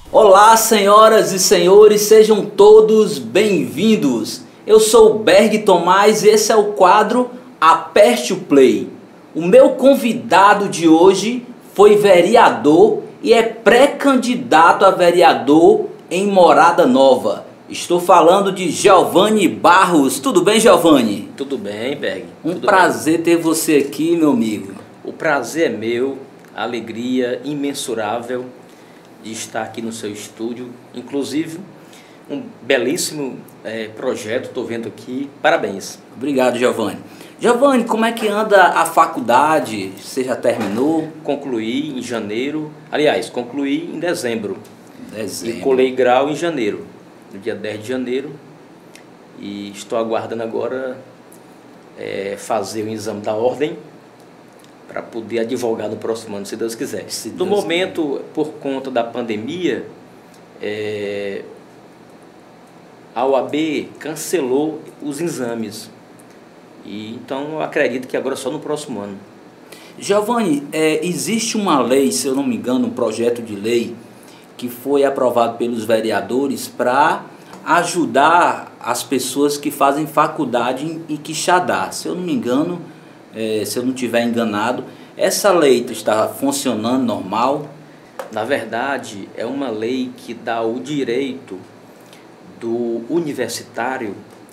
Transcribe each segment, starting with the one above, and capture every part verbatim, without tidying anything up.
Olá, senhoras e senhores, sejam todos bem-vindos. Eu sou o Berg Tomás e esse é o quadro Aperte o Play. O meu convidado de hoje foi vereador e é pré-candidato a vereador em Morada Nova. Estou falando de Giovanni Barros. Tudo bem, Giovanni? Tudo bem, Berg. Um Tudo prazer bem. ter você aqui, meu amigo. O prazer é meu, a alegria imensurável de estar aqui no seu estúdio. Inclusive, um belíssimo é, projeto, estou vendo aqui. Parabéns. Obrigado, Giovanni. Giovanni, como é que anda a faculdade? Você já terminou? Concluí em janeiro, aliás, concluí em dezembro. Dezembro. E colei grau em janeiro, no dia dez de janeiro. E estou aguardando agora é, fazer o exame da ordem para poder advogar no próximo ano, se Deus quiser. Se No Deus momento, quiser. por conta da pandemia, é, a O A B cancelou os exames. E, então, eu acredito que agora só no próximo ano. Giovanni, é, existe uma lei, se eu não me engano, um projeto de lei que foi aprovado pelos vereadores para ajudar as pessoas que fazem faculdade em, em Quixadá. Se eu não me engano, é, se eu não estiver enganado, essa lei está funcionando normal? Na verdade, é uma lei que dá o direito do universitário,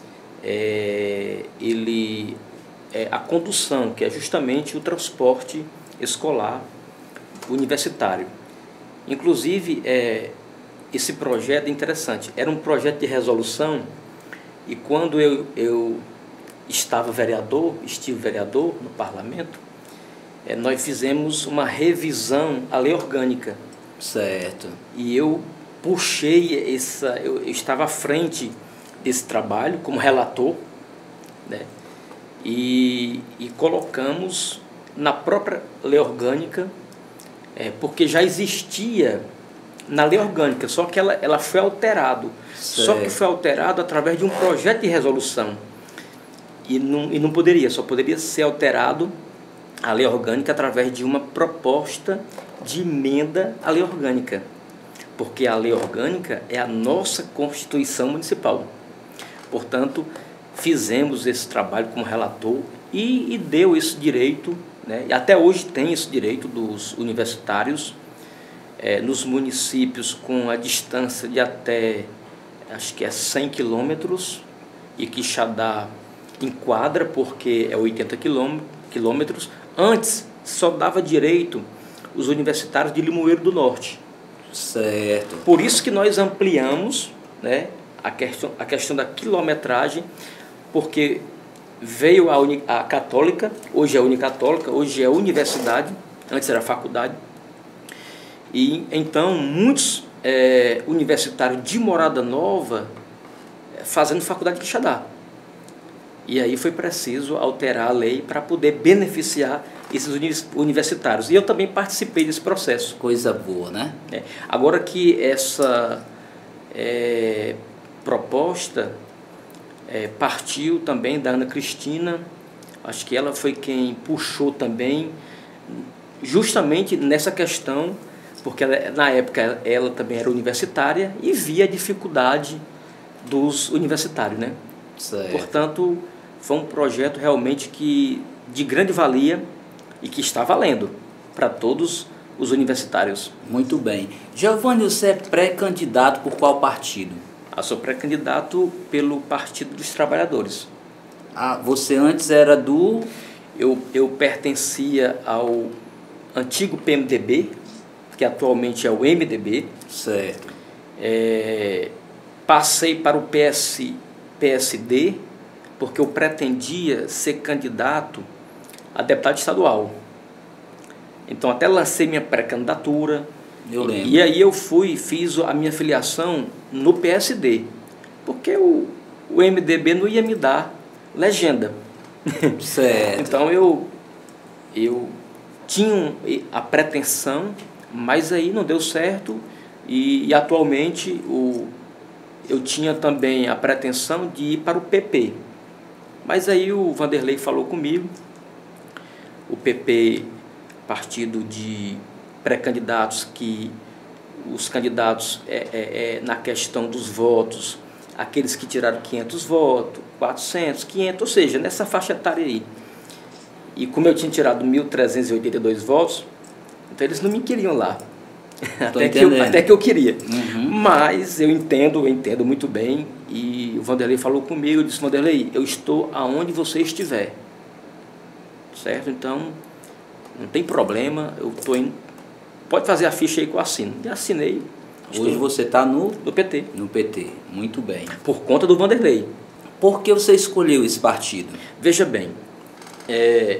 é, ele, é, a condução, que é justamente o transporte escolar universitário. Inclusive, é, esse projeto é interessante, era um projeto de resolução e quando eu, eu estava vereador, estive vereador no parlamento, é, nós fizemos uma revisão à lei orgânica. Certo. E eu puxei essa, eu, eu estava à frente desse trabalho como relator, né? E, e colocamos na própria lei orgânica, é, porque já existia na lei orgânica, só que ela, ela foi alterado, Certo. só que foi alterado através de um projeto de resolução. E não, e não poderia, só poderia ser alterado a lei orgânica através de uma proposta de emenda à lei orgânica, porque a lei orgânica é a nossa Constituição Municipal. Portanto, fizemos esse trabalho como relator e, e deu esse direito, né, e até hoje tem esse direito dos universitários, é, nos municípios com a distância de até, acho que é cem quilômetros, e Quixadá enquadra porque é oitenta quilômetros. Antes só dava direito os universitários de Limoeiro do Norte. Certo. Por isso que nós ampliamos, né, a, questão, a questão da quilometragem, porque veio a, uni, a católica, hoje é a Unicatólica, hoje é a universidade, antes era faculdade. E então muitos é, universitários de Morada Nova é, fazendo faculdade de Quixadá. E aí foi preciso alterar a lei para poder beneficiar esses universitários. E eu também participei desse processo. Coisa boa, né? É. Agora que essa é, proposta é, partiu também da Ana Cristina, acho que ela foi quem puxou também, justamente nessa questão, porque ela, na época ela também era universitária e via a dificuldade dos universitários, né? Certo. Portanto, foi um projeto realmente que, de grande valia e que está valendo para todos os universitários. Muito bem. Giovanni, você é pré-candidato por qual partido? Eu sou pré-candidato pelo Partido dos Trabalhadores. Ah, você antes era do... Eu, eu pertencia ao antigo P M D B, que atualmente é o M D B. Certo. É, passei para o P S, P S D, porque eu pretendia ser candidato a deputado estadual. Então até lancei minha pré-candidatura. Eu lembro. E aí eu fui, fiz a minha filiação no P S D, porque o, o M D B não ia me dar legenda. Certo. Então eu, eu tinha a pretensão, mas aí não deu certo e, e atualmente o, eu tinha também a pretensão de ir para o P P. Mas aí o Vanderlei falou comigo, o P P, partido de pré-candidatos que os candidatos é, é, é, na questão dos votos, aqueles que tiraram quinhentos votos, quatrocentos, quinhentos, ou seja, nessa faixa etária aí. E como eu tinha tirado mil trezentos e oitenta e dois votos, então eles não me queriam lá. Até que, eu, até que eu queria. Uhum. Mas eu entendo, eu entendo muito bem. E o Vanderlei falou comigo, eu disse, Vanderlei, eu estou aonde você estiver. Certo? Então, não tem problema, eu estou indo. Pode fazer a ficha aí que eu assino. E assinei. Hoje você está no, no P T. No P T, muito bem. Por conta do Vanderlei. Por que você escolheu esse partido? Veja bem, é,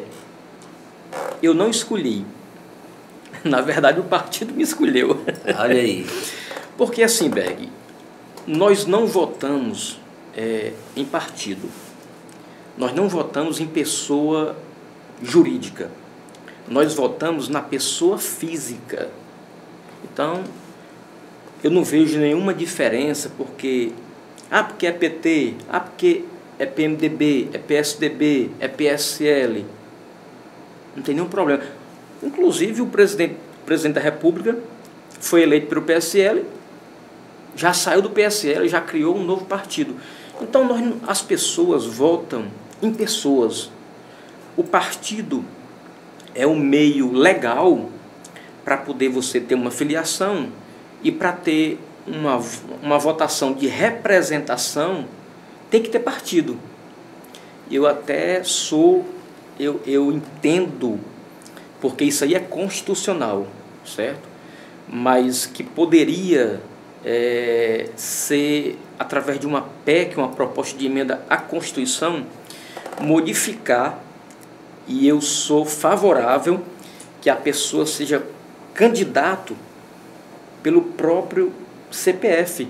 eu não escolhi. Na verdade, o partido me escolheu. Olha aí. Porque assim, Berg, nós não votamos é, em partido. Nós não votamos em pessoa jurídica. Nós votamos na pessoa física. Então, eu não vejo nenhuma diferença porque... Ah, porque é P T, ah, porque é P M D B, é P S D B, é P S L. Não tem nenhum problema. Inclusive, o presidente, o presidente da República foi eleito pelo P S L, já saiu do P S L, já criou um novo partido. Então, nós, as pessoas votam em pessoas. O partido é um meio legal para poder você ter uma filiação e para ter uma, uma votação de representação, tem que ter partido. Eu até sou, eu, eu entendo, porque isso aí é constitucional, certo? Mas que poderia é, ser, através de uma P E C, uma proposta de emenda à Constituição, modificar, e eu sou favorável que a pessoa seja candidato pelo próprio C P F.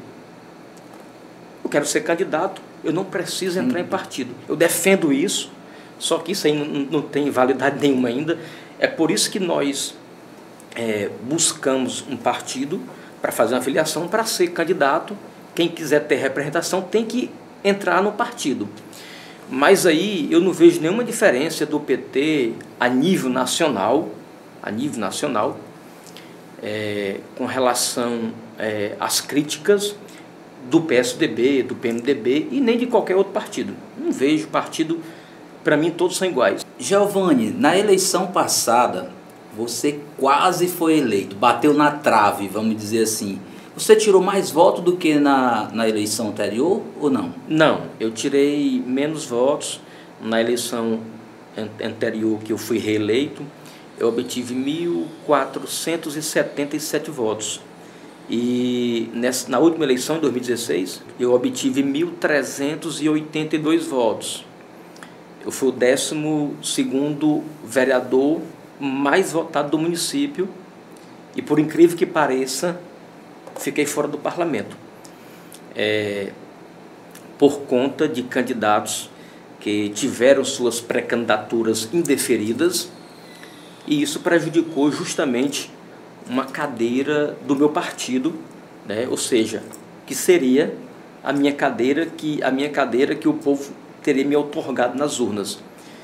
Eu quero ser candidato, eu não preciso entrar em partido. Eu defendo isso, só que isso aí não, não tem validade nenhuma ainda. É por isso que nós é, buscamos um partido para fazer uma filiação, para ser candidato. Quem quiser ter representação tem que entrar no partido. Mas aí eu não vejo nenhuma diferença do P T a nível nacional, a nível nacional, é, com relação é, às críticas do P S D B, do P M D B e nem de qualquer outro partido. Não vejo partido, para mim todos são iguais. Giovanni, na eleição passada, você quase foi eleito, bateu na trave, vamos dizer assim. Você tirou mais votos do que na, na eleição anterior ou não? Não, eu tirei menos votos na eleição anterior que eu fui reeleito. Eu obtive mil quatrocentos e setenta e sete votos. E nessa, na última eleição, em dois mil e dezesseis, eu obtive mil trezentos e oitenta e dois votos. Eu fui o décimo segundo vereador mais votado do município e, por incrível que pareça, fiquei fora do parlamento, é, por conta de candidatos que tiveram suas pré-candidaturas indeferidas, e isso prejudicou justamente uma cadeira do meu partido, né? Ou seja, que seria a minha cadeira que, a minha cadeira que o povo teria me outorgado nas urnas.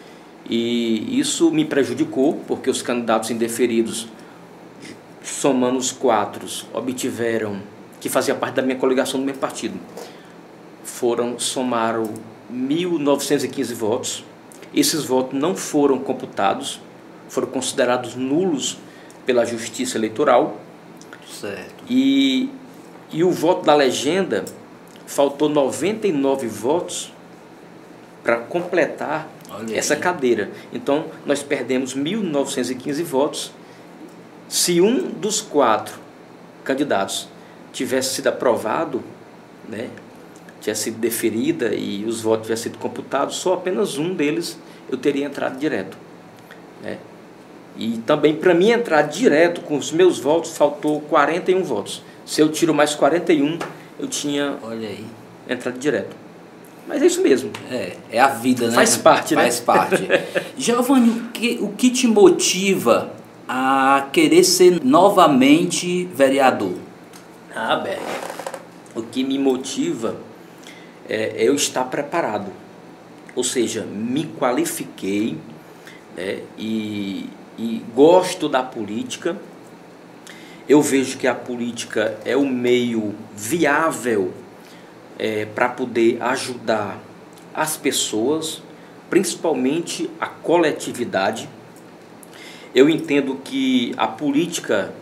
E isso me prejudicou, porque os candidatos indeferidos, somando os quatro, obtiveram, que fazia parte da minha coligação do meu partido, foram, somaram mil novecentos e quinze votos. Esses votos não foram computados, foram considerados nulos pela Justiça Eleitoral. Certo. E, e o voto da legenda, faltou noventa e nove votos para completar Olha essa aí. cadeira. Então, nós perdemos mil novecentos e quinze votos. Se um dos quatro candidatos tivesse sido aprovado, né, tivesse sido deferida e os votos tivessem sido computados, só apenas um deles eu teria entrado direto, né? E também, para mim entrar direto com os meus votos, faltou quarenta e um votos. Se eu tiro mais quarenta e um, eu tinha Olha aí. entrado direto. Mas é isso mesmo. É, é a vida, né? Faz parte, né? Faz parte. Giovanni, o que, o que te motiva a querer ser novamente vereador? Ah, Berg, o que me motiva é eu estar preparado. Ou seja, me qualifiquei, né, e, e gosto da política. eu vejo que a política é o meio viável é, para poder ajudar as pessoas, principalmente a coletividade. Eu entendo que a política,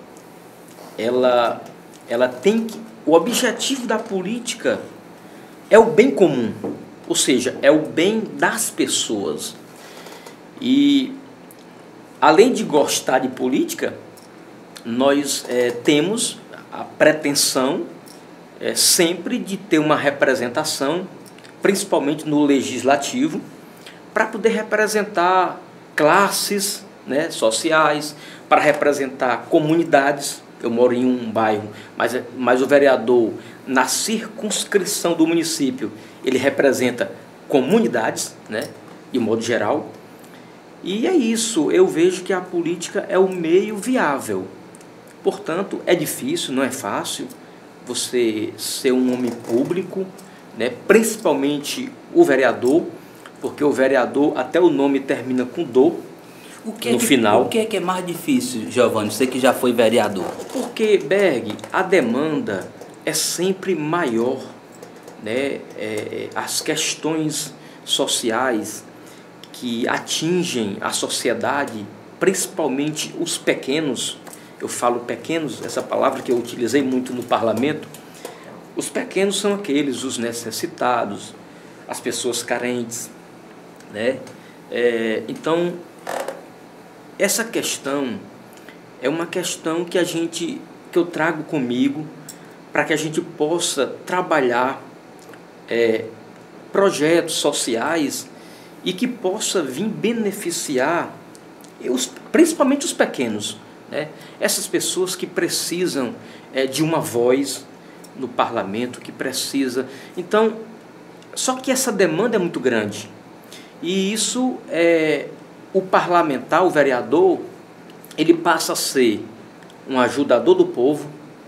ela, ela tem que, o objetivo da política é o bem comum, ou seja, é o bem das pessoas. E além de gostar de política, nós é, temos a pretensão é, sempre de ter uma representação, principalmente no legislativo, para poder representar classes, né, sociais, para representar comunidades. Eu moro em um bairro, mas, mas o vereador, na circunscrição do município, ele representa comunidades, né, de modo geral. E é isso, eu vejo que a política é o meio viável. Portanto, é difícil, não é fácil você ser um homem público, né, principalmente o vereador, porque o vereador, até o nome termina com do, o que no é que, final. O que é que é mais difícil, Giovanni, você que já foi vereador? Porque, Berg, a demanda é sempre maior, né? É, as questões sociais que atingem a sociedade, principalmente os pequenos, eu falo pequenos, essa palavra que eu utilizei muito no parlamento, os pequenos são aqueles, os necessitados, as pessoas carentes, né? É, então, essa questão é uma questão que a gente, que eu trago comigo para que a gente possa trabalhar é, projetos sociais e que possa vir beneficiar os, principalmente os pequenos, né? Essas pessoas que precisam é, de uma voz no parlamento, que precisa. Então, só que essa demanda é muito grande e isso é o parlamentar, o vereador, ele passa a ser um ajudador do povo,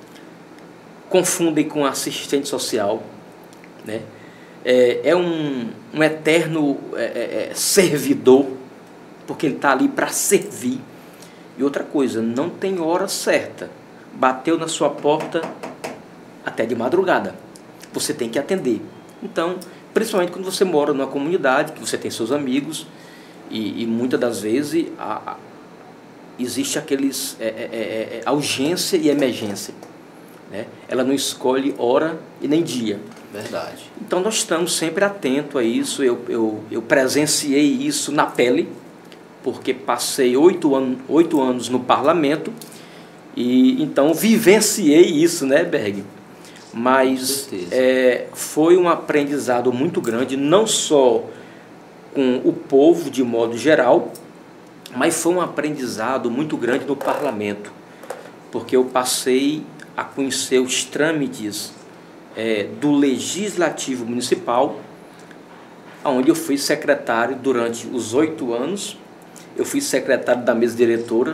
confundem com assistente social, né? É, é um, um eterno é, é, servidor, porque ele está ali para servir. E outra coisa, não tem hora certa. Bateu na sua porta até de madrugada. Você tem que atender. Então, principalmente quando você mora numa comunidade, que você tem seus amigos, e, e muitas das vezes a, a, existe aqueles é, é, é, a urgência e emergência, né? Ela não escolhe hora e nem dia. Verdade. Então nós estamos sempre atentos a isso. Eu, eu, eu presenciei isso na pele, porque passei oito, an oito anos no parlamento e então vivenciei isso, né, Berg? Mas é, foi um aprendizado muito grande, não só com o povo de modo geral, mas foi um aprendizado muito grande no parlamento, porque eu passei a conhecer os trâmites é, do Legislativo Municipal, onde eu fui secretário durante os oito anos. Eu fui secretário da mesa diretora,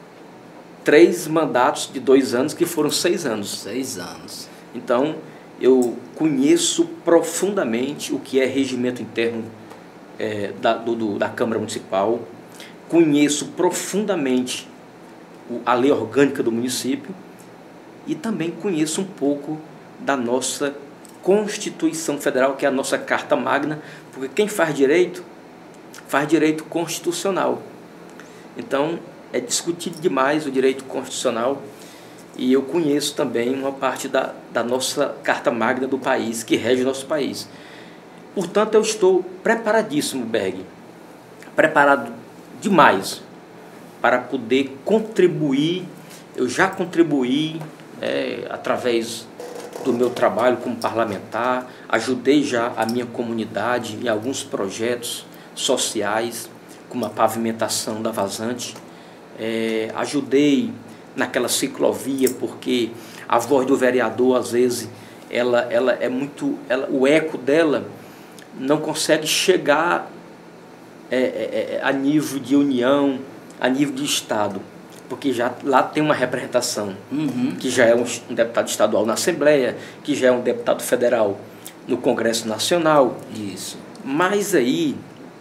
três mandatos de dois anos, que foram seis anos. Seis anos. Então, eu conheço profundamente o que é regimento interno é, da, do, do, da Câmara Municipal, conheço profundamente o, a lei orgânica do município e também conheço um pouco da nossa Constituição Federal, que é a nossa Carta Magna, porque quem faz direito, faz direito constitucional. Então, é discutido demais o direito constitucional e eu conheço também uma parte da, da nossa Carta Magna do país, que rege o nosso país. Portanto, eu estou preparadíssimo, Berg, preparado demais para poder contribuir. Eu já contribuí é, através do meu trabalho como parlamentar, ajudei já a minha comunidade em alguns projetos sociais, como a pavimentação da vazante, é, ajudei naquela ciclovia, porque a voz do vereador, às vezes, ela, ela é muito, ela, o eco dela não consegue chegar é, é, a nível de União, a nível de Estado, porque já lá tem uma representação, uhum. que já é um, um deputado estadual na Assembleia, que já é um deputado federal no Congresso Nacional. Isso. Mas aí,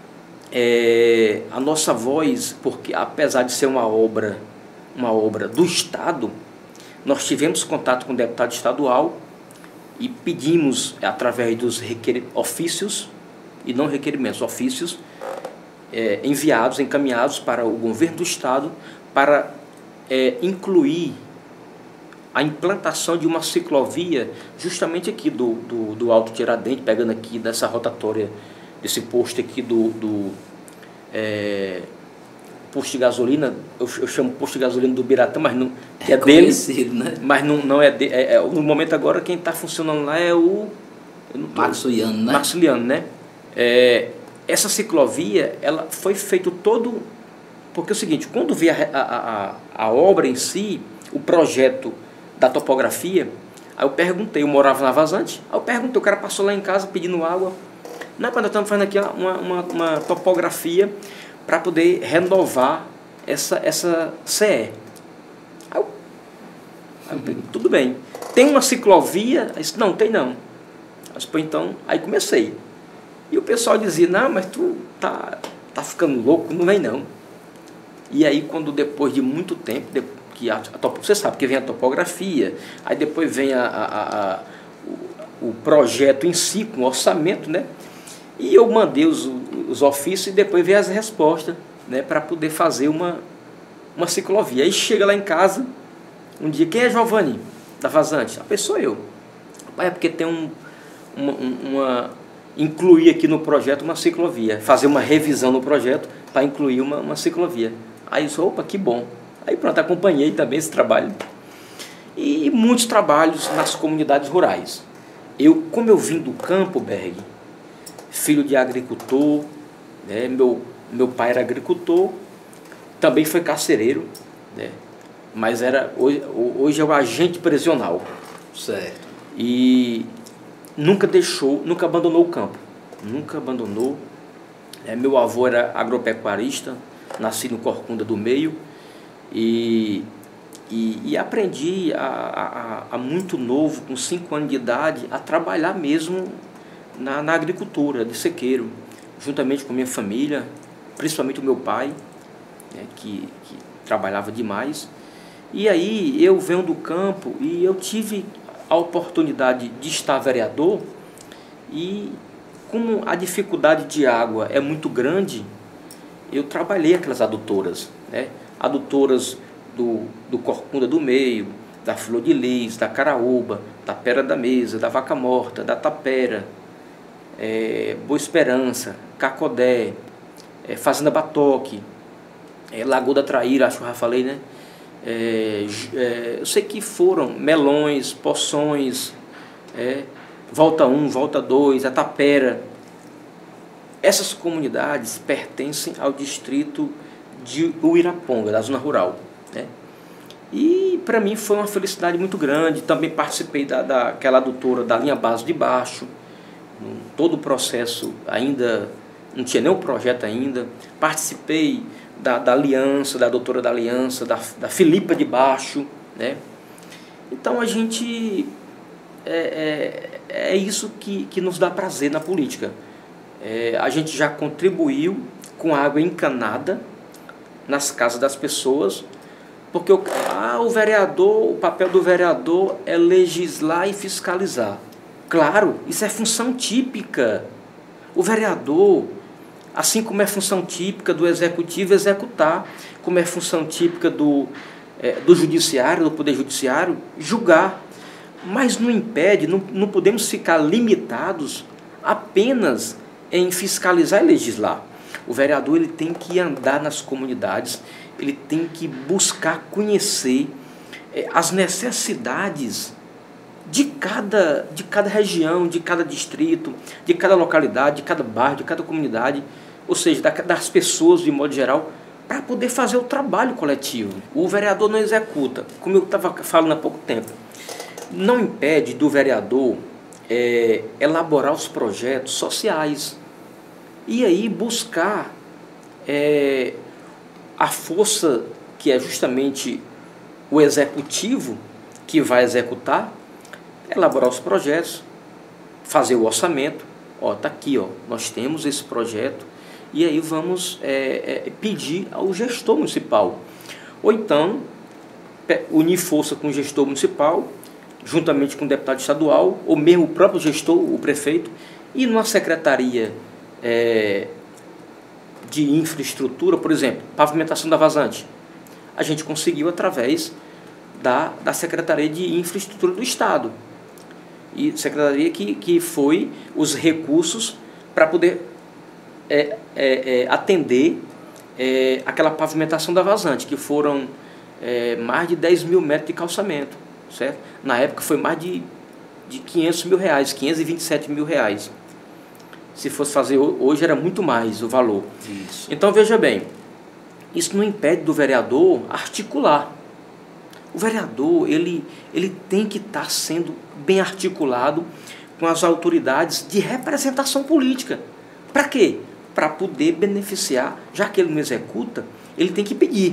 é, a nossa voz, porque apesar de ser uma obra, uma obra do Estado, nós tivemos contato com o deputado estadual e pedimos, através dos requer... ofícios, e não requerimentos, ofícios, é, enviados, encaminhados para o governo do estado, para é, incluir a implantação de uma ciclovia justamente aqui do, do, do Alto Tiradentes, pegando aqui dessa rotatória, desse posto aqui do, do é, posto de gasolina, eu, eu chamo posto de gasolina do Biratã, mas não é, é dele, né? Mas não, não é, de, é, é no momento agora quem está funcionando lá é o Maxuliano, né? Maxuliano, né? É, essa ciclovia, ela foi feito todo, porque é o seguinte, quando vi a, a, a, a obra em si, o projeto da topografia, aí eu perguntei, eu morava na Vazante, aí eu perguntei, o cara passou lá em casa pedindo água, não, quando nós estamos fazendo aqui uma, uma, uma topografia para poder renovar essa, essa C E. Aí eu, aí eu perguntei, tudo bem, tem uma ciclovia? Aí disse, não, tem não. Mas, pô, então, aí comecei. E o pessoal dizia, não, mas tu tá, tá ficando louco, não vem não. E aí, quando depois de muito tempo, depois, que a, a, você sabe que vem a topografia, aí depois vem a, a, a, o, o projeto em si, com o orçamento, né? E eu mandei os, os ofícios e depois veio as respostas, né? Para poder fazer uma, uma ciclovia. Aí chega lá em casa, um dia, quem é Giovanni da Vazante? A pessoa eu. Pai, é porque tem um, uma, uma... incluir aqui no projeto uma ciclovia, fazer uma revisão no projeto para incluir uma, uma ciclovia. Aí eu disse, opa, que bom. Aí pronto, acompanhei também esse trabalho. E muitos trabalhos nas comunidades rurais. Eu, como eu vim do campo, Berg, filho de agricultor, né, meu, meu pai era agricultor, também foi carcereiro, né, mas era, hoje, hoje é o agente prisional. Certo. E nunca deixou, nunca abandonou o campo, nunca abandonou. É, meu avô era agropecuarista, nasci no Corcunda do Meio e, e, e aprendi a, a, a muito novo, com cinco anos de idade, a trabalhar mesmo na, na agricultura, de sequeiro, juntamente com minha família, principalmente o meu pai, né, que, que trabalhava demais. E aí eu venho do campo e eu tive a oportunidade de estar vereador e, como a dificuldade de água é muito grande, eu trabalhei aquelas adutoras, né? Adutoras do, do Corcunda do Meio, da Flor de Lis, da Caraúba, da Pera da Mesa, da Vaca Morta, da Tapera, é, Boa Esperança, Cacodé, é, Fazenda Batoque, é, Lagoa da Traíra, acho que eu já falei, né? É, é, eu sei que foram Melões, Poções, é, Volta um, Volta dois, a Tapera. Essas comunidades pertencem ao distrito de Uiraponga, da zona rural, né? E para mim foi uma felicidade muito grande. Também participei da, daquela adutora da linha base de baixo, todo o processo ainda, não tinha nem o projeto ainda. Participei Da, da aliança, da doutora da aliança, da, da Filipa de Baixo, né? Então a gente, é, é, é isso que, que nos dá prazer na política. É, a gente já contribuiu com água encanada nas casas das pessoas, porque o, ah, o vereador, o papel do vereador é legislar e fiscalizar. Claro, isso é função típica. O vereador, assim como é função típica do executivo executar, como é função típica do, é, do judiciário, do poder judiciário, julgar. Mas não impede, não, não podemos ficar limitados apenas em fiscalizar e legislar. O vereador ele tem que andar nas comunidades, ele tem que buscar conhecer é, as necessidades de cada, de cada região, de cada distrito, de cada localidade, de cada bairro, de cada comunidade, ou seja, das pessoas de modo geral, para poder fazer o trabalho coletivo. O vereador não executa, como eu estava falando há pouco tempo, não impede do vereador é, elaborar os projetos sociais e aí buscar é, a força que é justamente o executivo que vai executar, elaborar os projetos, fazer o orçamento. Ó, tá aqui, ó, nós temos esse projeto e aí vamos é, é, pedir ao gestor municipal. Ou então, unir força com o gestor municipal, juntamente com o deputado estadual, ou mesmo o próprio gestor, o prefeito, e numa secretaria é, de infraestrutura, por exemplo, pavimentação da vazante, a gente conseguiu através da, da Secretaria de Infraestrutura do Estado. E secretaria que, que foi os recursos para poder é, é, é, atender é, aquela pavimentação da vazante, que foram é, mais de dez mil metros de calçamento, certo? Na época foi mais de, de quinhentos mil reais, quinhentos e vinte e sete mil reais. Se fosse fazer hoje era muito mais o valor. Isso. Então veja bem, isso não impede do vereador articular. O vereador, ele, ele tem que estar sendo bem articulado com as autoridades de representação política. Para quê? Para poder beneficiar, já que ele não executa, ele tem que pedir.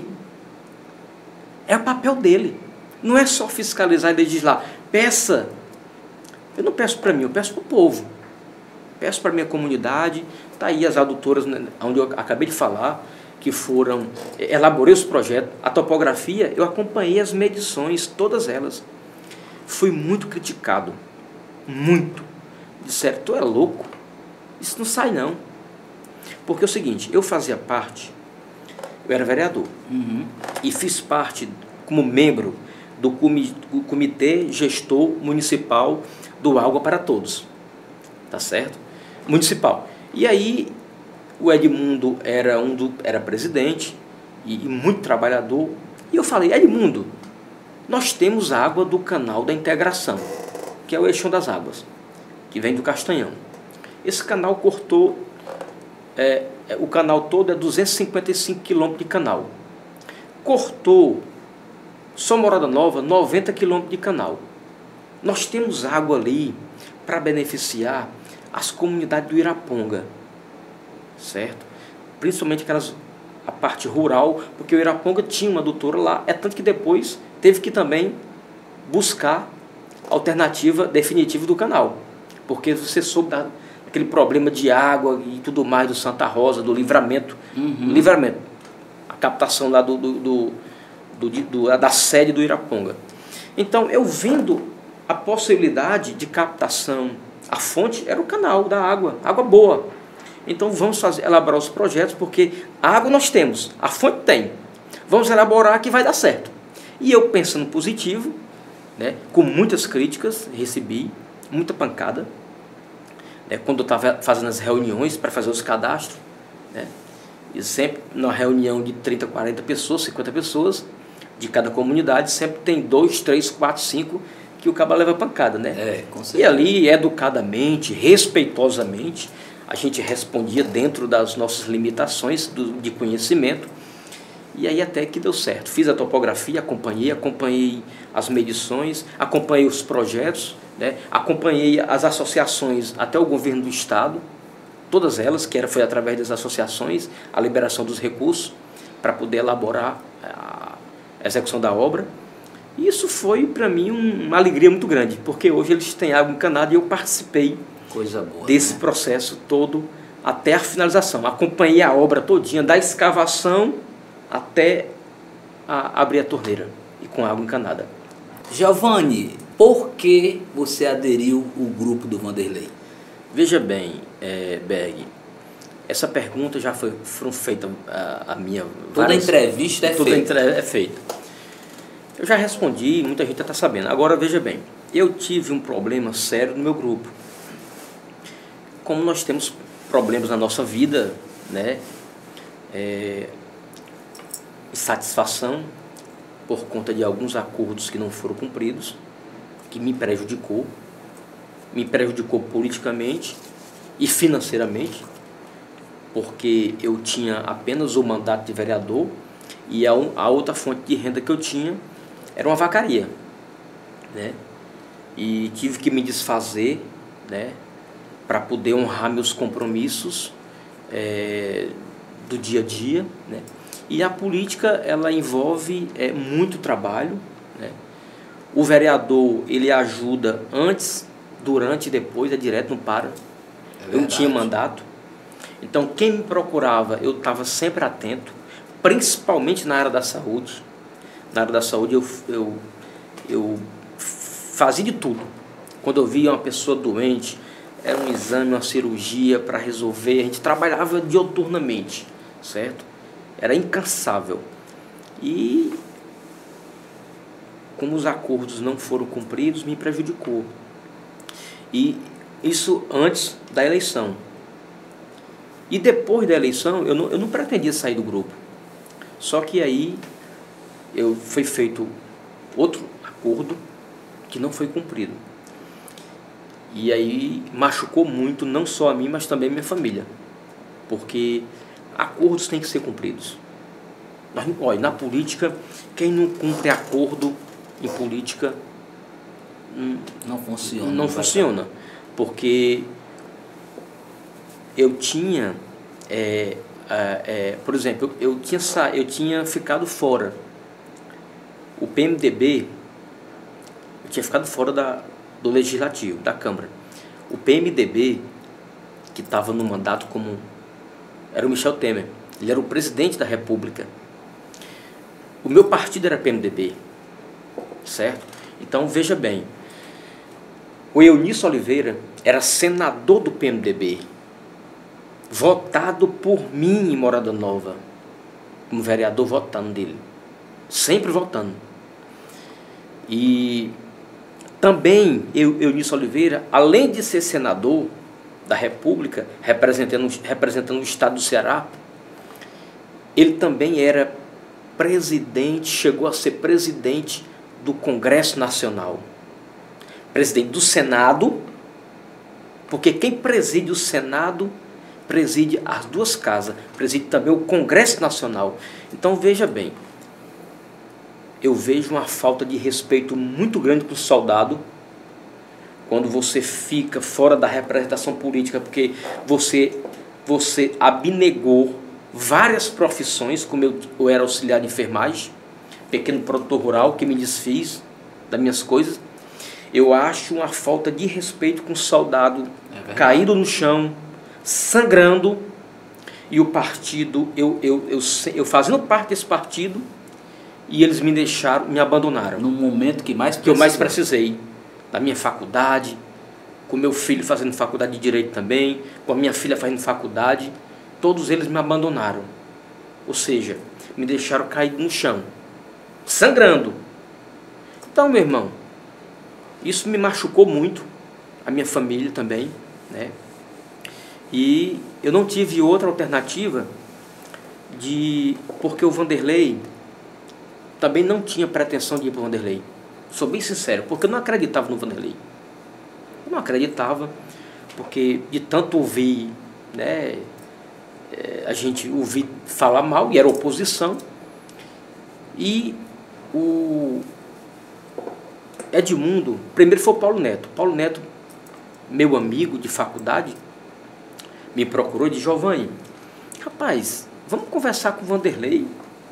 É o papel dele. Não é só fiscalizar e legislar. Peça. Eu não peço para mim, eu peço para o povo. Peço para a minha comunidade. Está aí as adutoras, onde eu acabei de falar, que foram, elaborei os projetos, a topografia, eu acompanhei as medições, todas elas. Fui muito criticado, muito. Disseram, tu é louco, isso não sai não. Porque é o seguinte, eu fazia parte, eu era vereador, uhum. e fiz parte como membro do Comitê Gestor Municipal do Água para Todos, tá certo? Municipal. E aí, o Edmundo era, um do, era presidente e, e muito trabalhador. E eu falei, Edmundo, nós temos água do canal da integração, que é o Eixão das Águas, que vem do Castanhão. Esse canal cortou, é, o canal todo é duzentos e cinquenta e cinco quilômetros de canal. Cortou, só Morada Nova, noventa quilômetros de canal. Nós temos água ali para beneficiar as comunidades do Iraponga, certo? Principalmente aquelas, a parte rural, porque o Iraponga tinha uma adutora lá, é tanto que depois teve que também buscar alternativa definitiva do canal, porque você soube da, daquele problema de água e tudo mais do Santa Rosa, do livramento, uhum. livramento, a captação lá do, do, do, do, do, da sede do Iraponga. Então, eu vendo a possibilidade de captação, a fonte era o canal da água, água boa. Então vamos fazer, elaborar os projetos, porque a água nós temos, a fonte tem. Vamos elaborar que vai dar certo. E eu pensando positivo, né, com muitas críticas, recebi muita pancada, né, quando eu estava fazendo as reuniões para fazer os cadastros, né, e sempre na reunião de trinta, quarenta pessoas, cinquenta pessoas, de cada comunidade, sempre tem dois, três, quatro, cinco que o cabo leva pancada, né? É, com certeza. E ali, educadamente, respeitosamente, a gente respondia dentro das nossas limitações do, de conhecimento, e aí até que deu certo. Fiz a topografia, acompanhei, acompanhei as medições, acompanhei os projetos, né? Acompanhei as associações até o governo do estado, todas elas, que era, foi através das associações, a liberação dos recursos para poder elaborar a execução da obra. E isso foi para mim um, uma alegria muito grande, porque hoje eles têm água encanada e eu participei Coisa boa, desse né? processo todo até a finalização. Acompanhei a obra todinha, da escavação até a, abrir a torneira e com água encanada. Giovanni, por que você aderiu ao grupo do Vanderlei? Veja bem, é, Berg, essa pergunta já foi foram feita a, a minha... Toda várias, entrevista é toda feita. Entre, é feita. Eu já respondi, muita gente já está sabendo. Agora, veja bem, eu tive um problema sério no meu grupo. Como nós temos problemas na nossa vida, né? É, insatisfação por conta de alguns acordos que não foram cumpridos, que me prejudicou, me prejudicou politicamente e financeiramente, porque eu tinha apenas o mandato de vereador e a, um, a outra fonte de renda que eu tinha era uma vacaria, né? E tive que me desfazer, né, para poder honrar meus compromissos é, do dia a dia, né? E a política, ela envolve é, muito trabalho, né? O vereador, ele ajuda antes, durante e depois, é direto, não para. É eu tinha mandato. Então, quem me procurava, eu estava sempre atento, principalmente na área da saúde, na área da saúde, eu, eu, eu fazia de tudo. Quando eu via uma pessoa doente, era um exame, uma cirurgia para resolver, a gente trabalhava dioturnamente, certo? Era incansável. E como os acordos não foram cumpridos, me prejudicou. E isso antes da eleição. E depois da eleição, eu não, eu não pretendia sair do grupo. Só que aí eu, foi feito outro acordo que não foi cumprido. E aí machucou muito, não só a mim, mas também a minha família. Porque acordos têm que ser cumpridos. Mas, olha, na política, quem não cumpre acordo em política não funciona. Não funciona. Porque eu tinha, é, é, é, por exemplo, eu, eu, tinha, eu tinha ficado fora. O P M D B, eu tinha ficado fora da, do Legislativo, da Câmara. O P M D B, que estava no mandato como... Era o Michel Temer. Ele era o presidente da República. O meu partido era P M D B. Certo? Então, veja bem. O Eunício Oliveira era senador do P M D B. Votado por mim em Morada Nova. Como vereador votando dele. Sempre votando. E também eu, Eunício Oliveira, além de ser senador da República, representando, representando o estado do Ceará, ele também era presidente, chegou a ser presidente do Congresso Nacional. Presidente do Senado, porque quem preside o Senado preside as duas casas, preside também o Congresso Nacional. Então veja bem, eu vejo uma falta de respeito muito grande para o soldado quando você fica fora da representação política, porque você, você abnegou várias profissões, como eu, eu era auxiliar de enfermagem, pequeno produtor rural, que me desfiz das minhas coisas. Eu acho uma falta de respeito com o soldado é caído no chão, sangrando, e o partido, eu, eu, eu, eu fazendo parte desse partido, e eles me deixaram, me abandonaram. No momento que mais que eu mais precisei, da minha faculdade, com meu filho fazendo faculdade de Direito também, com a minha filha fazendo faculdade, todos eles me abandonaram. Ou seja, me deixaram caído no chão, sangrando. Então, meu irmão, isso me machucou muito, a minha família também, né? E eu não tive outra alternativa, de porque o Vanderlei também não tinha pretensão de ir para o Vanderlei. Sou bem sincero, porque eu não acreditava no Vanderlei. Eu não acreditava, porque de tanto ouvir, né, a gente ouvir falar mal, e era oposição. E o Edmundo, primeiro foi o Paulo Neto. Paulo Neto, meu amigo de faculdade, me procurou e disse: Giovanni, rapaz, vamos conversar com o Vanderlei.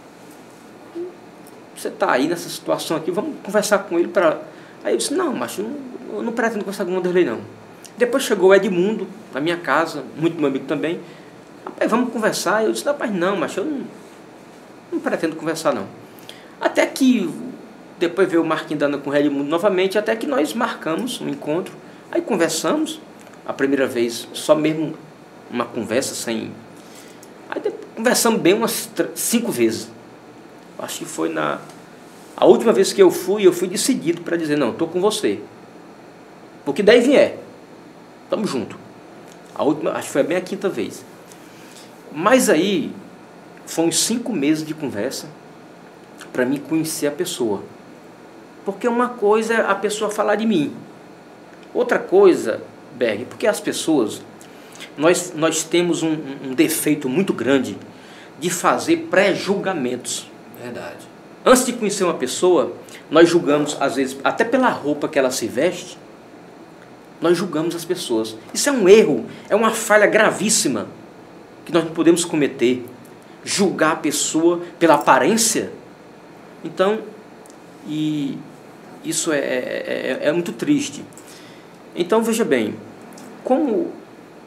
Você está aí nessa situação aqui, vamos conversar com ele para... Aí eu disse: não, mas eu não, eu não pretendo conversar com o Vanderlei, não. Depois chegou o Edmundo, na minha casa, muito meu amigo também. Rapaz, vamos conversar. Eu disse: rapaz, não, mas eu não, não pretendo conversar, não. Até que depois veio o Marquinhos dando com o Edmundo novamente, até que nós marcamos um encontro. Aí conversamos, a primeira vez, só mesmo uma conversa sem... Aí depois, conversamos bem umas cinco vezes. Acho que foi na... A última vez que eu fui, eu fui decidido para dizer: não, estou com você. Porque daí vier. Estamos juntos. A última, acho que foi bem a quinta vez. Mas aí, foram cinco meses de conversa para mim conhecer a pessoa. Porque uma coisa é a pessoa falar de mim. Outra coisa, Berg, porque as pessoas... Nós, nós temos um, um defeito muito grande de fazer pré-julgamentos. Verdade. Antes de conhecer uma pessoa, nós julgamos, às vezes, até pela roupa que ela se veste, nós julgamos as pessoas. Isso é um erro, é uma falha gravíssima que nós não podemos cometer. Julgar a pessoa pela aparência. Então, e isso é, é, é muito triste. Então, veja bem, como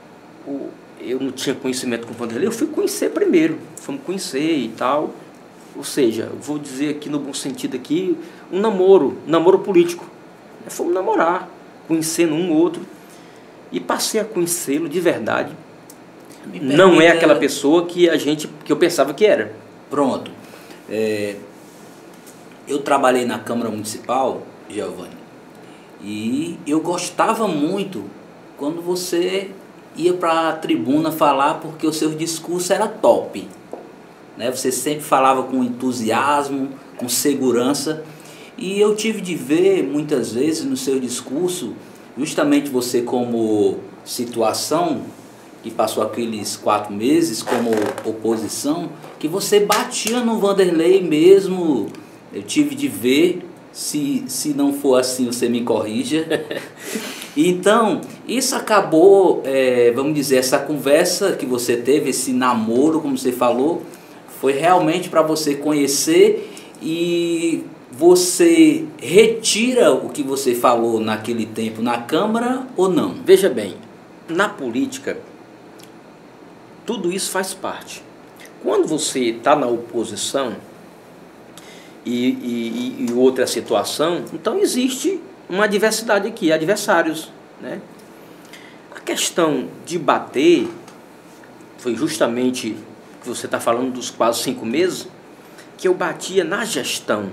o, eu não tinha conhecimento com o Vanderlei, eu fui conhecer primeiro. Fomos conhecer e tal. ou seja, vou dizer aqui no bom sentido aqui, um namoro, um namoro político. Fomos namorar, conhecendo um ou outro, e passei a conhecê-lo de verdade. Não é aquela pessoa que a gente, que eu pensava que era. Pronto. É, eu trabalhei na Câmara Municipal, Giovanni, e eu gostava muito quando você ia para a tribuna falar, porque o seu discurso era top, né? Você sempre falava com entusiasmo, com segurança, e eu tive de ver muitas vezes no seu discurso, justamente você como situação, que passou aqueles quatro meses como oposição, que você batia no Vanderlei mesmo. Eu tive de ver, se, se não for assim você me corrija. Então, isso acabou, é, vamos dizer, essa conversa que você teve, esse namoro, como você falou, foi realmente para você conhecer, e você retira o que você falou naquele tempo na Câmara ou não? Veja bem, na política, tudo isso faz parte. Quando você está na oposição e, e, e outra situação, então existe uma diversidade aqui, adversários, né? A questão de bater foi justamente que você está falando dos quase cinco meses, que eu batia na gestão.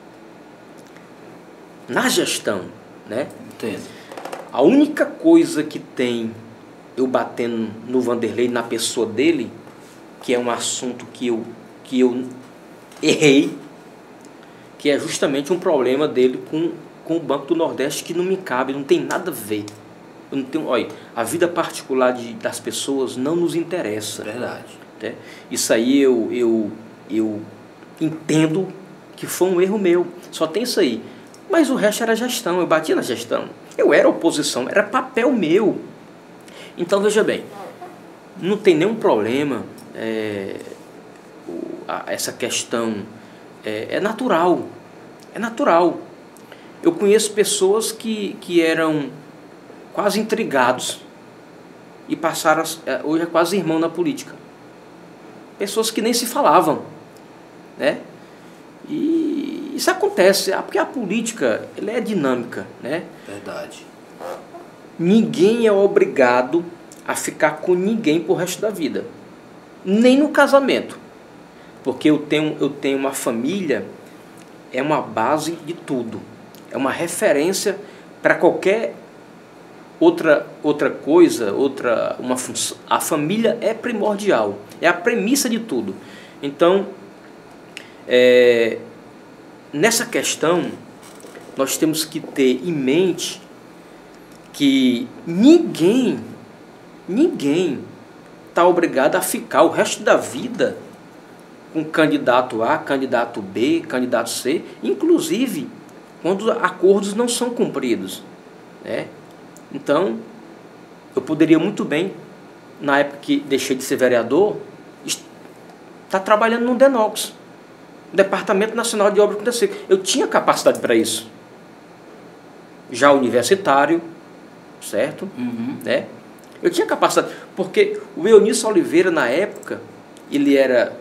Na gestão, né? Entendo. A única coisa que tem eu batendo no Vanderlei, na pessoa dele, que é um assunto que eu, que eu errei, que é justamente um problema dele com, com o Banco do Nordeste, que não me cabe, não tem nada a ver. Eu não tenho, olha, a vida particular de, das pessoas não nos interessa. Verdade. Né? Isso aí eu, eu, eu entendo que foi um erro meu, só tem isso aí. Mas o resto era gestão, eu batia na gestão. Eu era oposição, era papel meu. Então, veja bem, não tem nenhum problema, é, a, essa questão é, é natural, é natural. Eu conheço pessoas que, que eram quase intrigados e passaram, a, hoje é quase irmão na política. Pessoas que nem se falavam, né? E isso acontece, porque a política ela é dinâmica, né? Verdade. Ninguém é obrigado a ficar com ninguém pro resto da vida. Nem no casamento. Porque eu tenho, eu tenho uma família, é uma base de tudo. É uma referência para qualquer outra, outra coisa, outra, uma função. A família é primordial, é a premissa de tudo. Então, é, nessa questão, nós temos que ter em mente que ninguém, ninguém está obrigado a ficar o resto da vida com candidato A, candidato B, candidato C, inclusive quando acordos não são cumpridos, né? Então, eu poderia muito bem, na época que deixei de ser vereador, estar tá trabalhando no DENOX, Departamento Nacional de Obras de Conta Seca. Eu tinha capacidade para isso. Já universitário, certo? Uhum. Né? Eu tinha capacidade, porque o Eunício Oliveira, na época, ele era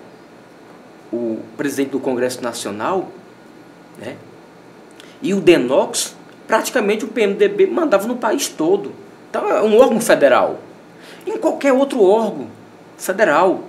o presidente do Congresso Nacional, né? E o DENOX, praticamente o P M D B mandava no país todo. Então é um órgão federal. Em qualquer outro órgão federal.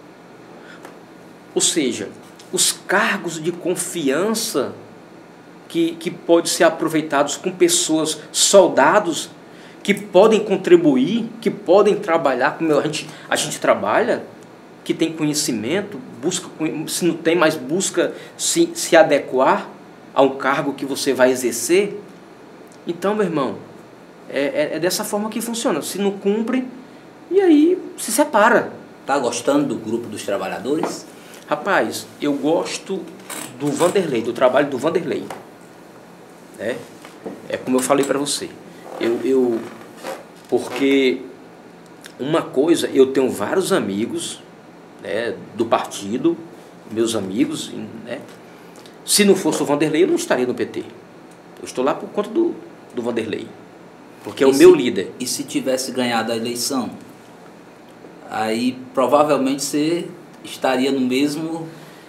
Ou seja, os cargos de confiança que, que podem ser aproveitados com pessoas, soldados, que podem contribuir, que podem trabalhar, como a gente, a gente trabalha, que tem conhecimento, busca, se não tem, mas busca se, se adequar a um cargo que você vai exercer. Então, meu irmão, é, é, é dessa forma que funciona. Se não cumpre, e aí se separa. Tá gostando do grupo dos trabalhadores? Rapaz, eu gosto do Vanderlei, do trabalho do Vanderlei. É, é como eu falei para você. Eu, eu, porque uma coisa, eu tenho vários amigos, né, do partido, meus amigos, né? Se não fosse o Vanderlei, eu não estaria no P T. Eu estou lá por conta do, do Vanderlei, porque é o meu líder. E se tivesse ganhado a eleição? Aí provavelmente você estaria no mesmo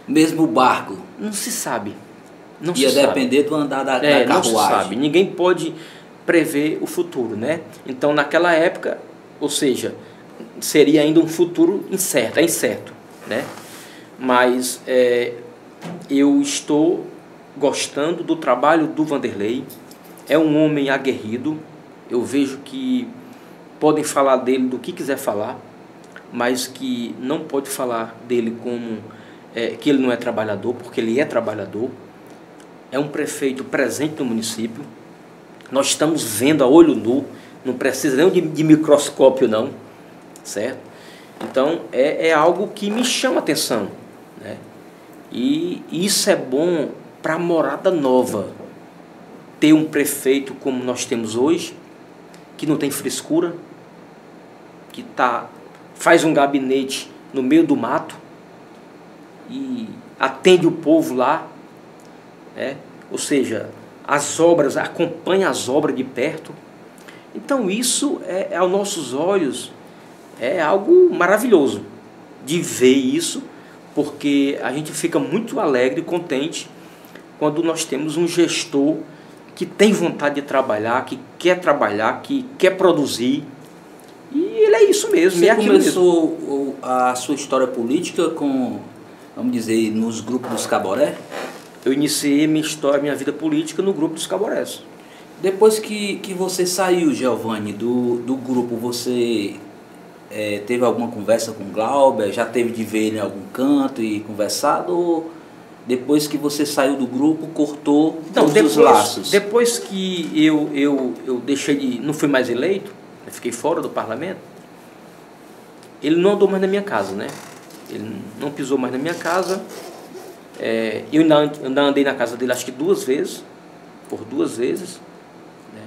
mesmo barco? Não se sabe. Não Ia se sabe. depender do andar da, É, da não se carruagem. sabe. Ninguém pode prever o futuro, né? Então, naquela época, ou seja, seria ainda um futuro incerto, é incerto, né? Mas é, eu estou gostando do trabalho do Vanderlei. É um homem aguerrido. Eu vejo que podem falar dele do que quiser falar, mas que não pode falar dele como é, que ele não é trabalhador, porque ele é trabalhador. É um prefeito presente no município. Nós estamos vendo a olho nu, não precisa nem de, de microscópio não, certo? Então é, é algo que me chama a atenção, né? E isso é bom para a Morada Nova, ter um prefeito como nós temos hoje, que não tem frescura, que tá, faz um gabinete no meio do mato e atende o povo lá, é? Ou seja, as obras, acompanha as obras de perto. Então isso, é, aos nossos olhos, é algo maravilhoso de ver isso, porque a gente fica muito alegre e contente quando nós temos um gestor que tem vontade de trabalhar, que quer trabalhar, que quer produzir. E ele é isso mesmo. Você é começou mesmo. a sua história política com, vamos dizer, nos grupos dos Caboré? Eu iniciei minha história, minha vida política no grupo dos Caborés. Depois que, que você saiu, Giovanni, do, do grupo, você é, teve alguma conversa com o Glauber? Já teve de ver ele em algum canto e conversado? Ou depois que você saiu do grupo, cortou Não, todos depois, os laços? Depois que eu, eu, eu deixei de... não fui mais eleito, eu fiquei fora do parlamento, ele não andou mais na minha casa, né? Ele não pisou mais na minha casa. É, eu ainda, ainda andei na casa dele acho que duas vezes, por duas vezes, né?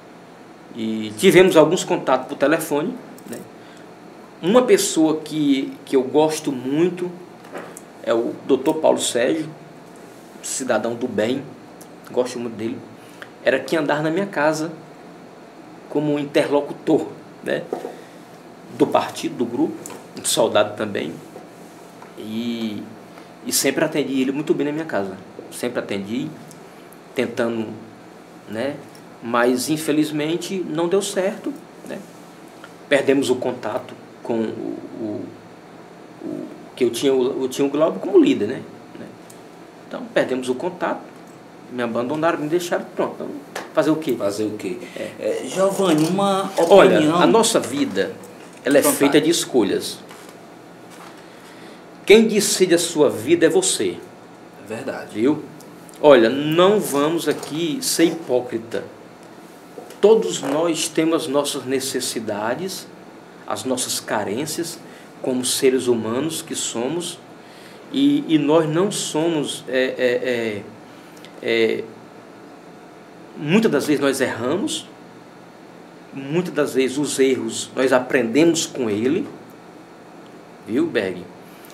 E tivemos alguns contatos por telefone, né? Uma pessoa que, que eu gosto muito é o doutor Paulo Sérgio, cidadão do bem, gosto muito dele. Era quem andava na minha casa como interlocutor, né? Do partido, do grupo, um soldado também. E... E sempre atendi ele muito bem na minha casa. Sempre atendi, tentando, né? Mas infelizmente não deu certo, né? Perdemos o contato com o, o, o que eu tinha, eu tinha o Glauber como líder, né? Então perdemos o contato, me abandonaram, me deixaram, pronto. Então, fazer o quê? Fazer o quê? É. É, Giovanni, uma opinião... Olha, a nossa vida, ela é Vontade. feita de escolhas. Quem decide a sua vida é você. É verdade. Viu? Olha, não vamos aqui ser hipócrita. Todos nós temos as nossas necessidades, as nossas carências, como seres humanos que somos, e, e nós não somos... É, é, é, é, muitas das vezes nós erramos, muitas das vezes os erros nós aprendemos com ele, viu, Berg?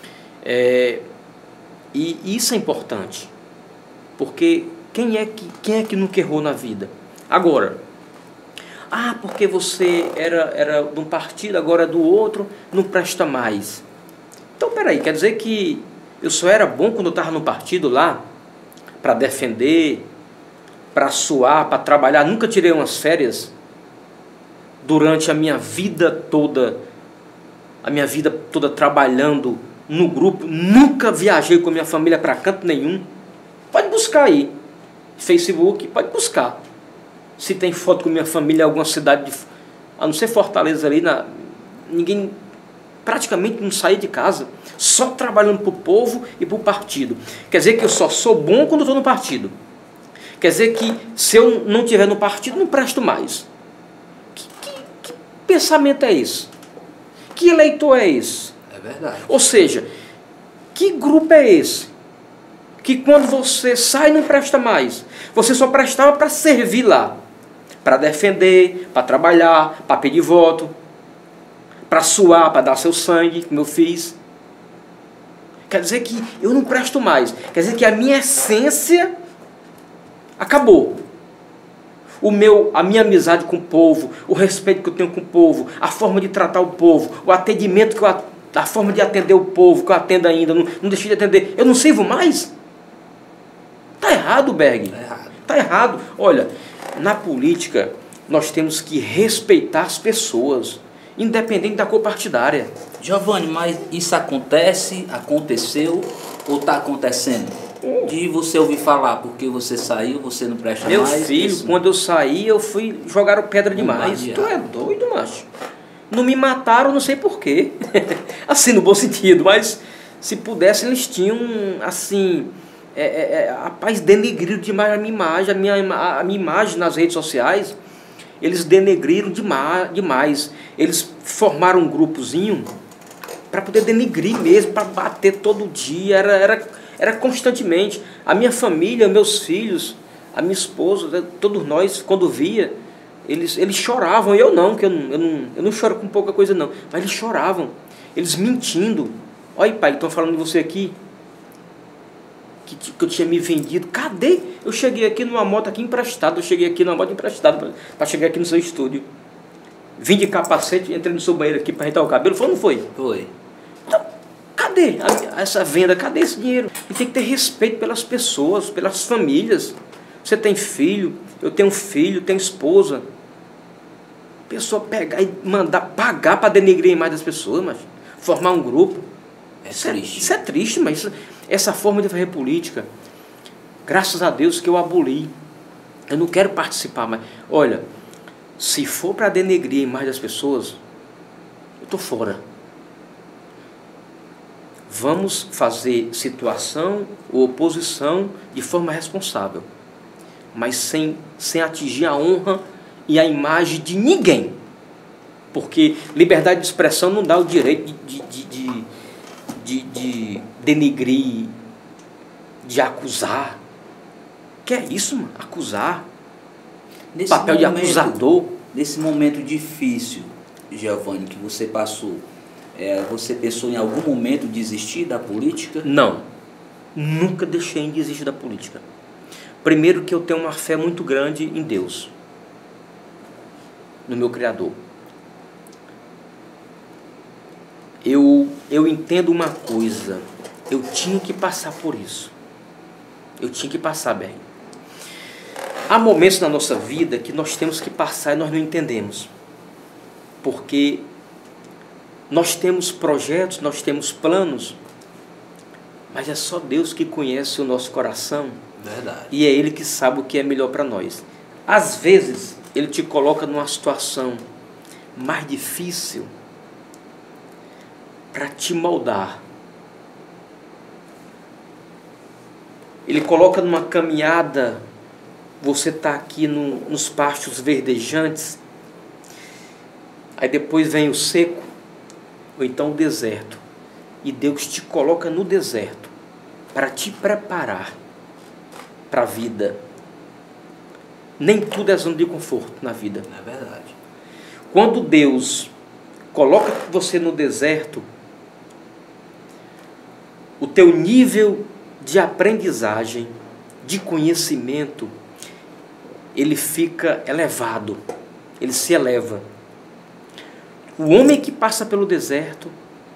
É, e isso é importante, porque quem é que, quem é que nunca errou na vida? Agora, ah, porque você era, era de um partido, agora é do outro, não presta mais. Então, peraí, quer dizer que eu só era bom quando eu estava no partido lá, para defender, para suar, para trabalhar, nunca tirei umas férias durante a minha vida toda, a minha vida toda trabalhando no grupo, nunca viajei com a minha família para canto nenhum. Pode buscar aí, Facebook, pode buscar. Se tem foto com minha família em alguma cidade, de, a não ser Fortaleza ali, na, ninguém praticamente não saía de casa, só trabalhando para o povo e para o partido. Quer dizer que eu só sou bom quando estou no partido. Quer dizer que se eu não estiver no partido, não presto mais. Que, que, que pensamento é esse? Que eleitor é esse? É verdade. Ou seja, que grupo é esse? Que quando você sai não presta mais. Você só prestava para servir lá. Para defender, para trabalhar, para pedir voto. Para suar, para dar seu sangue, como eu fiz. Quer dizer que eu não presto mais. Quer dizer que a minha essência acabou. O meu, a minha amizade com o povo, o respeito que eu tenho com o povo, a forma de tratar o povo, o atendimento que eu a forma de atender o povo, que eu atendo ainda, não, não deixei de atender, eu não sirvo mais? Está errado, Berg. Tá errado. Está errado. Olha, na política, nós temos que respeitar as pessoas, independente da cor partidária. Giovanni, mas isso acontece, aconteceu ou está acontecendo? De você ouvir falar porque você saiu, você não presta Meu mais. filho, isso. quando eu saí, eu fui jogaram pedra demais. Bombardeado. Tu é doido, macho? Não me mataram, não sei porquê. Assim, no bom sentido, mas se pudesse, eles tinham, assim, é, é, é, rapaz, denegriram demais a minha imagem, a minha, a minha imagem nas redes sociais. Eles denegriram demais, demais. Eles formaram um grupozinho para poder denegrir mesmo, para bater todo dia, era, era, era constantemente. A minha família, meus filhos, a minha esposa, todos nós, quando via, eles, eles choravam. Eu não, que eu não, eu, não, eu não choro com pouca coisa não, mas eles choravam, eles mentindo. Olha, pai, estão falando de você aqui, que, que eu tinha me vendido. Cadê? Eu cheguei aqui numa moto aqui emprestada, eu cheguei aqui numa moto emprestada para chegar aqui no seu estúdio. Vim de capacete, entrei no seu banheiro aqui para ajeitar o cabelo, foi ou não foi? Foi. Então, cadê a, essa venda? Cadê esse dinheiro? E tem que ter respeito pelas pessoas, pelas famílias. Você tem filho, eu tenho filho, tenho esposa. Pessoa pegar e mandar pagar para denegrir a imagem das pessoas, mas formar um grupo. É isso, triste. É, isso é triste, mas isso, essa forma de fazer política, graças a Deus que eu aboli. Eu não quero participar mais. Olha, se for para denegrir a imagem das pessoas, eu estou fora. Vamos fazer situação ou oposição de forma responsável, mas sem, sem atingir a honra e a imagem de ninguém. Porque liberdade de expressão não dá o direito de, de, de, de, de denegrir, de acusar. Que é isso, mano? Acusar. Nesse Papel de momento, acusador. Nesse momento difícil, Giovanni, que você passou, é, você pensou em algum momento desistir da política? Não. Nunca deixei de desistir da política. Primeiro que eu tenho uma fé muito grande em Deus, no meu Criador. Eu, eu entendo uma coisa, eu tinha que passar por isso. Eu tinha que passar, bem. Há momentos na nossa vida que nós temos que passar e nós não entendemos. Porque nós temos projetos, nós temos planos, mas é só Deus que conhece o nosso coração. Verdade. E é Ele que sabe o que é melhor para nós. Às vezes, Ele te coloca numa situação mais difícil para te moldar. Ele coloca numa caminhada, você está aqui no, nos pastos verdejantes, aí depois vem o seco, ou então o deserto. E Deus te coloca no deserto para te preparar para a vida. Nem tudo é zona de conforto na vida. É verdade. Quando Deus coloca você no deserto, o teu nível de aprendizagem, de conhecimento, ele fica elevado, ele se eleva. O homem que passa pelo deserto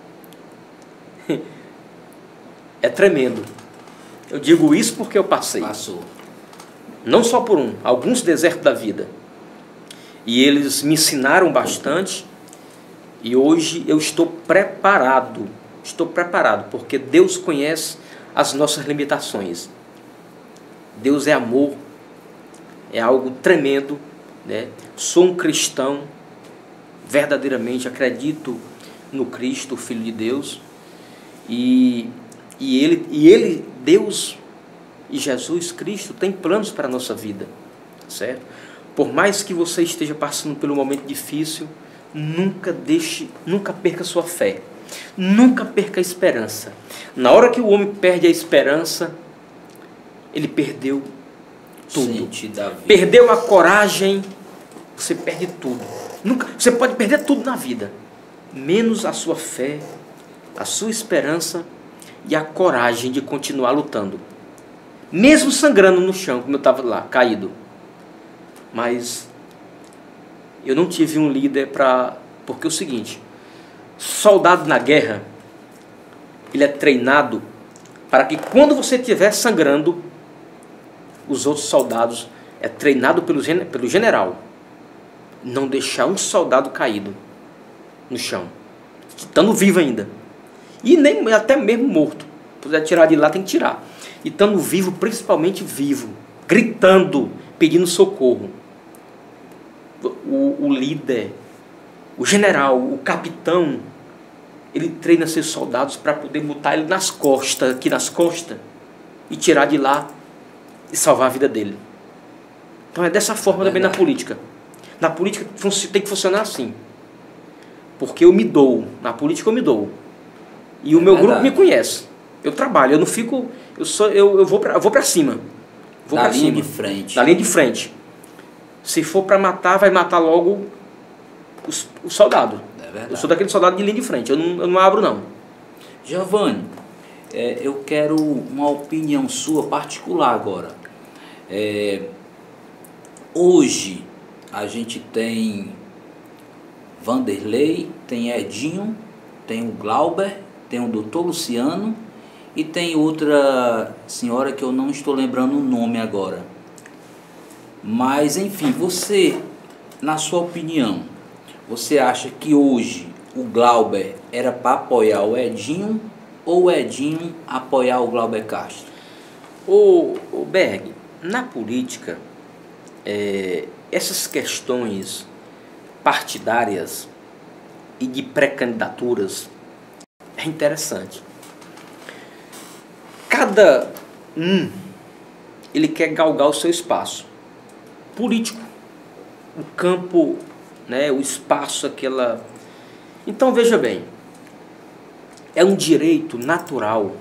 é tremendo. Eu digo isso porque eu passei. Passou. Não só por um, alguns desertos da vida. E eles me ensinaram bastante. E hoje eu estou preparado. Estou preparado, porque Deus conhece as nossas limitações. Deus é amor. É algo tremendo, né? Sou um cristão. Verdadeiramente acredito no Cristo, o Filho de Deus. E, e, ele, e ele, Deus e Jesus Cristo, tem planos para a nossa vida, certo? Por mais que você esteja passando por um momento difícil, nunca deixe, nunca perca sua fé, nunca perca a esperança. Na hora que o homem perde a esperança, ele perdeu tudo. Perdeu a coragem, você perde tudo. Nunca, você pode perder tudo na vida, menos a sua fé, a sua esperança e a coragem de continuar lutando. Mesmo sangrando no chão, como eu estava lá, caído. Mas eu não tive um líder para... Porque é o seguinte, soldado na guerra, ele é treinado para que quando você estiver sangrando, os outros soldados, é treinado pelo, pelo general, não deixar um soldado caído no chão, estando vivo ainda. E nem até mesmo morto. Se puder tirar de lá, tem que tirar. E estando vivo, principalmente vivo, gritando, pedindo socorro. O, o líder, o general, o capitão, ele treina seus soldados para poder botar ele nas costas, aqui nas costas, e tirar de lá e salvar a vida dele. Então é dessa forma também na política. Na política tem que funcionar assim. Porque eu me dou. Na política eu me dou. E o meu grupo me conhece. Eu trabalho, eu não fico... Eu, sou, eu, eu vou para vou para cima. Vou da pra linha cima. de frente. Da linha de frente. Se for para matar, vai matar logo os, o soldado. É verdade. Eu sou daquele soldado de linha de frente. Eu não, eu não abro, não. Giovanni, é, eu quero uma opinião sua particular agora. É, hoje a gente tem Vanderlei, tem Edinho, tem o Glauber, tem o doutor Luciano e tem outra senhora que eu não estou lembrando o nome agora. Mas enfim, você, na sua opinião, você acha que hoje o Glauber era para apoiar o Edinho ou o Edinho apoiar o Glauber Castro? O, o Berg, na política, é, essas questões partidárias e de pré-candidaturas é interessante. Cada um, ele quer galgar o seu espaço político, o campo, né, o espaço, aquela... Então, veja bem, é um direito natural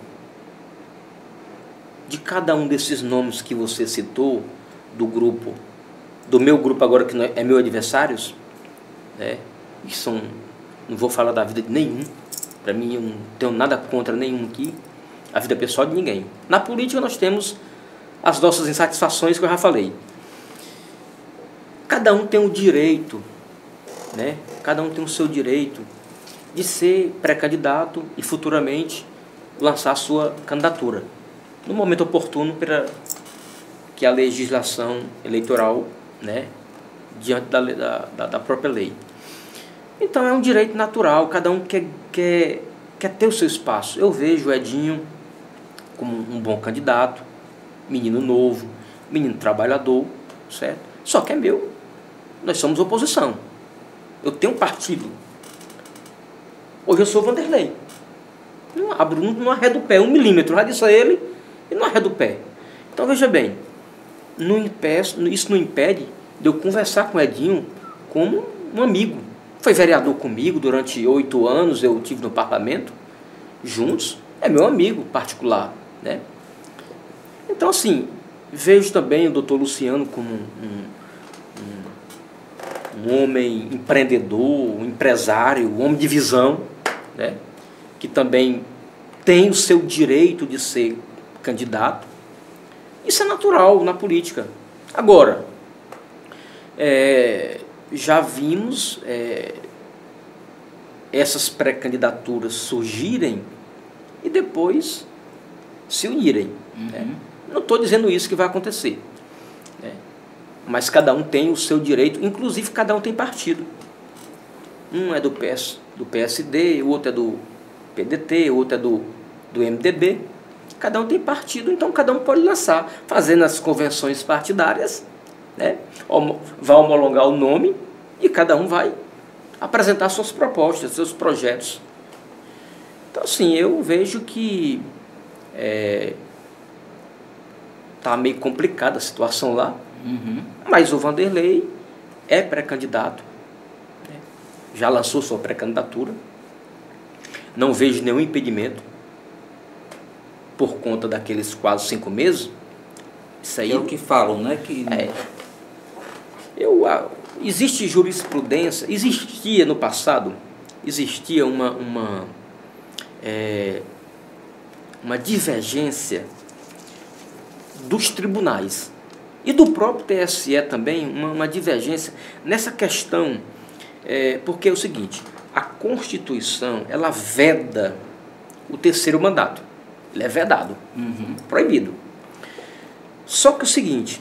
de cada um desses nomes que você citou, do grupo, do meu grupo agora, que é meu adversários, né, que são, não vou falar da vida de nenhum, para mim eu não tenho nada contra nenhum aqui, a vida pessoal de ninguém. Na política nós temos as nossas insatisfações que eu já falei. Cada um tem o direito, né? Cada um tem o seu direito de ser pré-candidato e futuramente lançar a sua candidatura no momento oportuno para que a legislação eleitoral, né, diante da, da, da própria lei. Então é um direito natural, cada um quer, quer, quer ter o seu espaço. Eu vejo o Edinho como um bom candidato, menino novo, menino trabalhador, certo? Só que é meu. Nós somos oposição. Eu tenho um partido. Hoje eu sou Vanderlei. Não abro, não, não arredo o pé, um milímetro. Já disse a ele e não arredo o pé. Então veja bem, não impeço, isso não impede de eu conversar com o Edinho como um amigo. Foi vereador comigo durante oito anos, eu estive no parlamento, juntos, é meu amigo particular, né? Então assim, vejo também o doutor Luciano como um, um, um homem empreendedor, um empresário, um homem de visão, né? Que também tem o seu direito de ser candidato. Isso é natural na política. Agora, é, já vimos é, essas pré-candidaturas surgirem e depois se unirem. Uhum. Né? Não estou dizendo isso que vai acontecer, né? Mas cada um tem o seu direito, inclusive cada um tem partido. Um é do, P S, do P S D, o outro é do P D T, o outro é do, do M D B. Cada um tem partido, então cada um pode lançar, fazendo as convenções partidárias, né? Vai homologar o nome e cada um vai apresentar suas propostas, seus projetos. Então, assim, eu vejo que é, tá meio complicada a situação lá, uhum. Mas o Vanderlei é pré-candidato, né? Já lançou sua pré-candidatura, não vejo nenhum impedimento por conta daqueles quase cinco meses. Isso aí é o que falam, né? Que... É, eu, existe jurisprudência, existia no passado, existia uma, uma, é, uma divergência dos tribunais e do próprio T S E também, uma, uma divergência nessa questão, é, porque é o seguinte, a Constituição, ela veda o terceiro mandato. Ele é vedado, Uhum. proibido. Só que é o seguinte,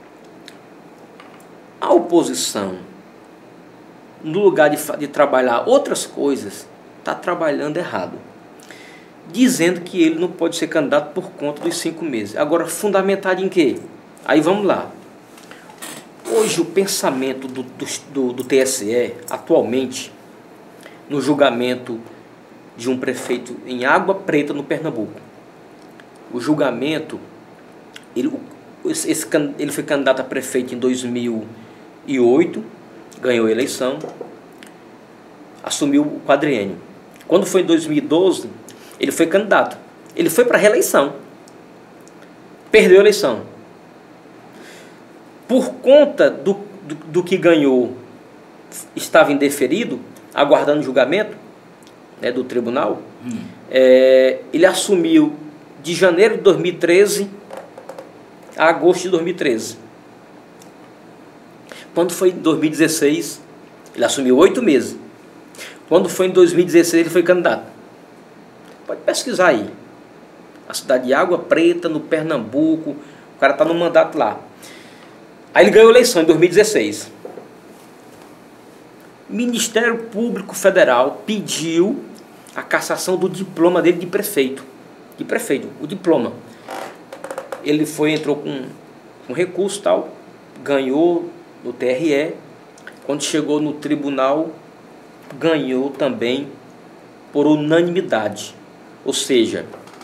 a oposição, no lugar de, de trabalhar outras coisas, está trabalhando errado. Dizendo que ele não pode ser candidato por conta dos cinco meses. Agora, fundamentado em quê? Aí vamos lá. Hoje o pensamento do, do, do T S E, atualmente, no julgamento de um prefeito em Água Preta, no Pernambuco, o julgamento, ele, esse, ele foi candidato a prefeito em dois mil e oito, ganhou a eleição, assumiu o quadriênio. Quando foi em dois mil e doze, ele foi candidato. Ele foi para a reeleição. Perdeu a eleição. Por conta do, do, do que ganhou, estava indeferido, aguardando julgamento, né, do tribunal. Hum. É, ele assumiu de janeiro de dois mil e treze a agosto de dois mil e treze. Quando foi em dois mil e dezesseis, ele assumiu oito meses. Quando foi em dois mil e dezesseis, ele foi candidato. Pode pesquisar aí. A cidade de Água Preta, no Pernambuco. O cara está no mandato lá. Aí ele ganhou a eleição em dois mil e dezesseis. O Ministério Público Federal pediu a cassação do diploma dele de prefeito. De prefeito, o diploma. Ele foi, entrou com um recurso e tal, ganhou no T R E. Quando chegou no tribunal, ganhou também por unanimidade. Ou seja,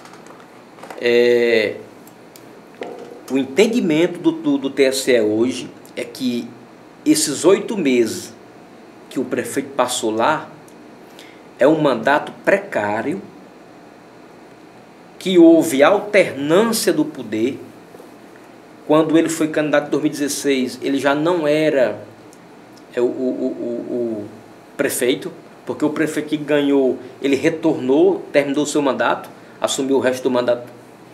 é, o entendimento do, do, do T S E hoje é que esses oito meses que o prefeito passou lá é um mandato precário, que houve alternância do poder. Quando ele foi candidato em dois mil e dezesseis, ele já não era é, o, o, o, o prefeito, porque o prefeito que ganhou, ele retornou, terminou o seu mandato, assumiu o resto do mandato.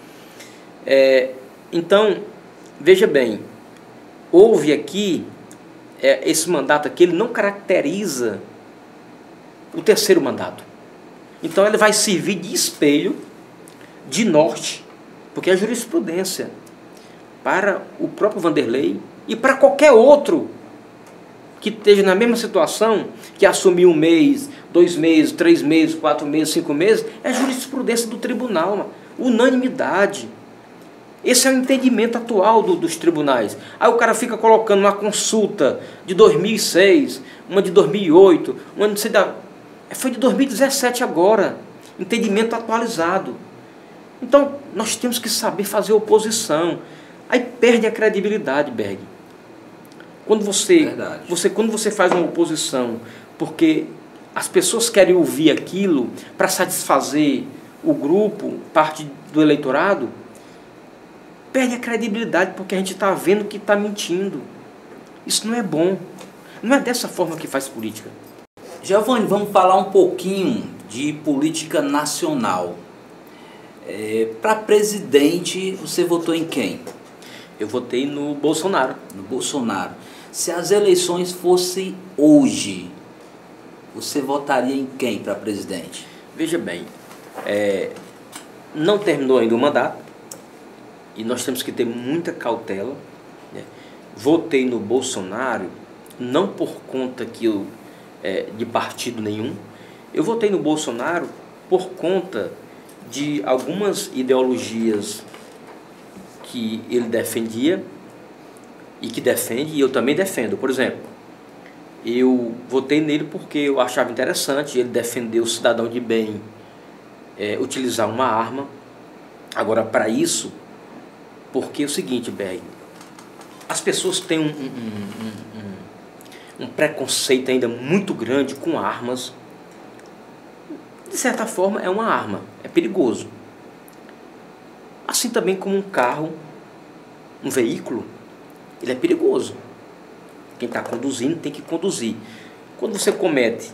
É, então, veja bem, houve aqui, é, esse mandato aqui, ele não caracteriza o terceiro mandato. Então ele vai servir de espelho, de norte, porque é jurisprudência para o próprio Vanderlei e para qualquer outro que esteja na mesma situação, que assumiu um mês, dois meses, três meses, quatro meses, cinco meses, é jurisprudência do tribunal, unanimidade. Esse é o entendimento atual do, dos tribunais. Aí o cara fica colocando uma consulta de dois mil e seis, uma de dois mil e oito, uma de... foi de dois mil e dezessete agora, entendimento atualizado. Então, nós temos que saber fazer oposição. Aí perde a credibilidade, Berg. Quando você, você, quando você faz uma oposição porque as pessoas querem ouvir aquilo para satisfazer o grupo, parte do eleitorado, perde a credibilidade porque a gente está vendo que está mentindo. Isso não é bom. Não é dessa forma que faz política. Giovanni, vamos falar um pouquinho de política nacional. É, para presidente, você votou em quem? Eu votei no Bolsonaro. No Bolsonaro. Se as eleições fossem hoje, você votaria em quem para presidente? Veja bem, é, não terminou ainda o mandato e nós temos que ter muita cautela. Né? Votei no Bolsonaro não por conta que eu, é, de partido nenhum. Eu votei no Bolsonaro por conta de algumas ideologias que ele defendia e que defende, e eu também defendo. Por exemplo, eu votei nele porque eu achava interessante ele defender o cidadão de bem é, utilizar uma arma. Agora, para isso, porque é o seguinte, Berg, as pessoas têm um, um, um, um, um preconceito ainda muito grande com armas. De certa forma, é uma arma, é perigoso. Assim também como um carro, um veículo, ele é perigoso. Quem está conduzindo tem que conduzir. Quando você comete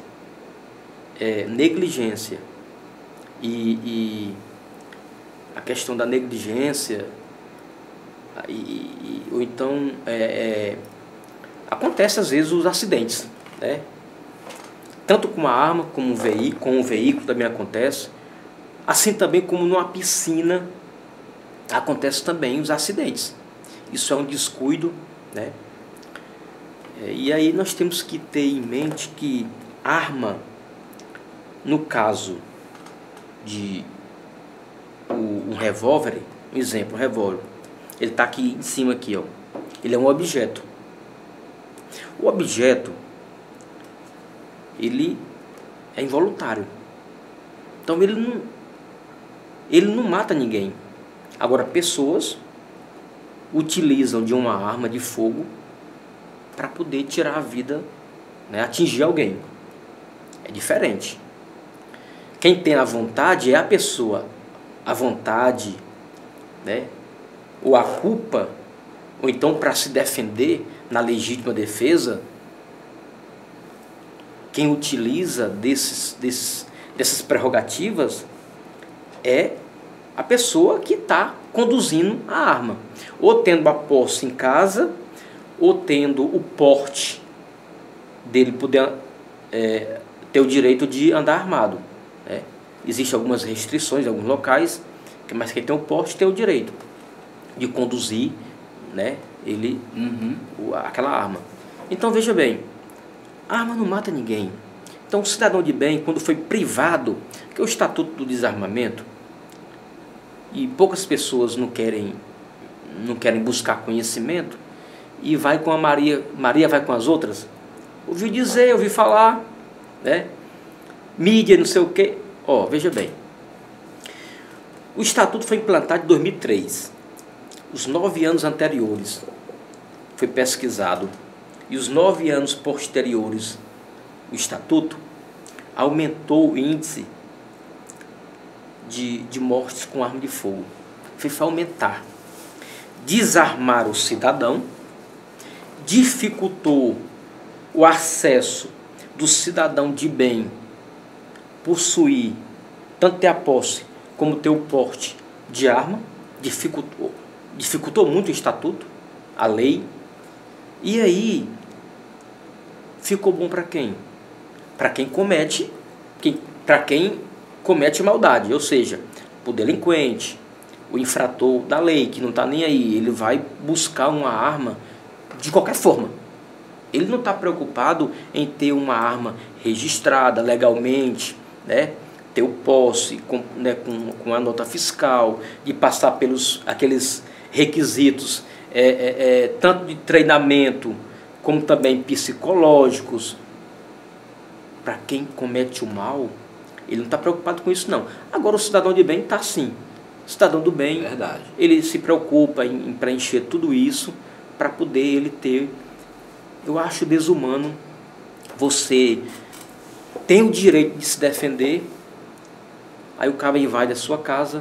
é, negligência e, e a questão da negligência, e, e, ou então é, é, acontece às vezes os acidentes, né? tanto com uma arma, como um veículo, com um veículo também acontece. Assim também como numa piscina acontece também os acidentes. Isso é um descuido, né? E aí nós temos que ter em mente que arma, no caso de um revólver, um exemplo, um revólver, ele está aqui em cima aqui, ó. Ele é um objeto. O objeto, ele é involuntário. Então ele não, ele não mata ninguém. Agora, pessoas utilizam de uma arma de fogo para poder tirar a vida, né, atingir alguém. É diferente. Quem tem a vontade é a pessoa. A vontade, né, ou a culpa, ou então para se defender na legítima defesa, quem utiliza desses, desses, dessas prerrogativas é a pessoa que está conduzindo a arma, ou tendo a posse em casa, ou tendo o porte dele poder é, ter o direito de andar armado, né? Existem algumas restrições em alguns locais, mas quem tem o porte tem o direito de conduzir, né, ele, uhum, aquela arma. Então veja bem, a arma não mata ninguém. Então o cidadão de bem, quando foi privado, que é o Estatuto do Desarmamento, e poucas pessoas não querem, não querem buscar conhecimento, e vai com a Maria, Maria vai com as outras. Ouviu dizer, ouviu falar, né? Mídia, não sei o quê. Ó, veja bem. O Estatuto foi implantado em dois mil e três. Os nove anos anteriores foi pesquisado. E os nove anos posteriores, o Estatuto aumentou o índice de, de mortes com arma de fogo. Fez aumentar. Desarmar o cidadão, dificultou o acesso do cidadão de bem possuir, tanto ter a posse como ter o porte de arma, dificultou, dificultou muito o Estatuto, a lei. E aí ficou bom para quem? Para quem comete, quem, para quem comete maldade, ou seja, o delinquente, o infrator da lei, que não está nem aí, ele vai buscar uma arma de qualquer forma. Ele não está preocupado em ter uma arma registrada legalmente, né? Ter o posse com, né, com, com a nota fiscal, de passar pelos aqueles requisitos, é, é, é, tanto de treinamento como também psicológicos. Para quem comete o mal, ele não está preocupado com isso não. Agora o cidadão de bem está sim. O cidadão do bem, verdade, ele se preocupa em, em preencher tudo isso para poder ele ter. Eu acho desumano. Você tem o direito de se defender, aí o cara invade a sua casa,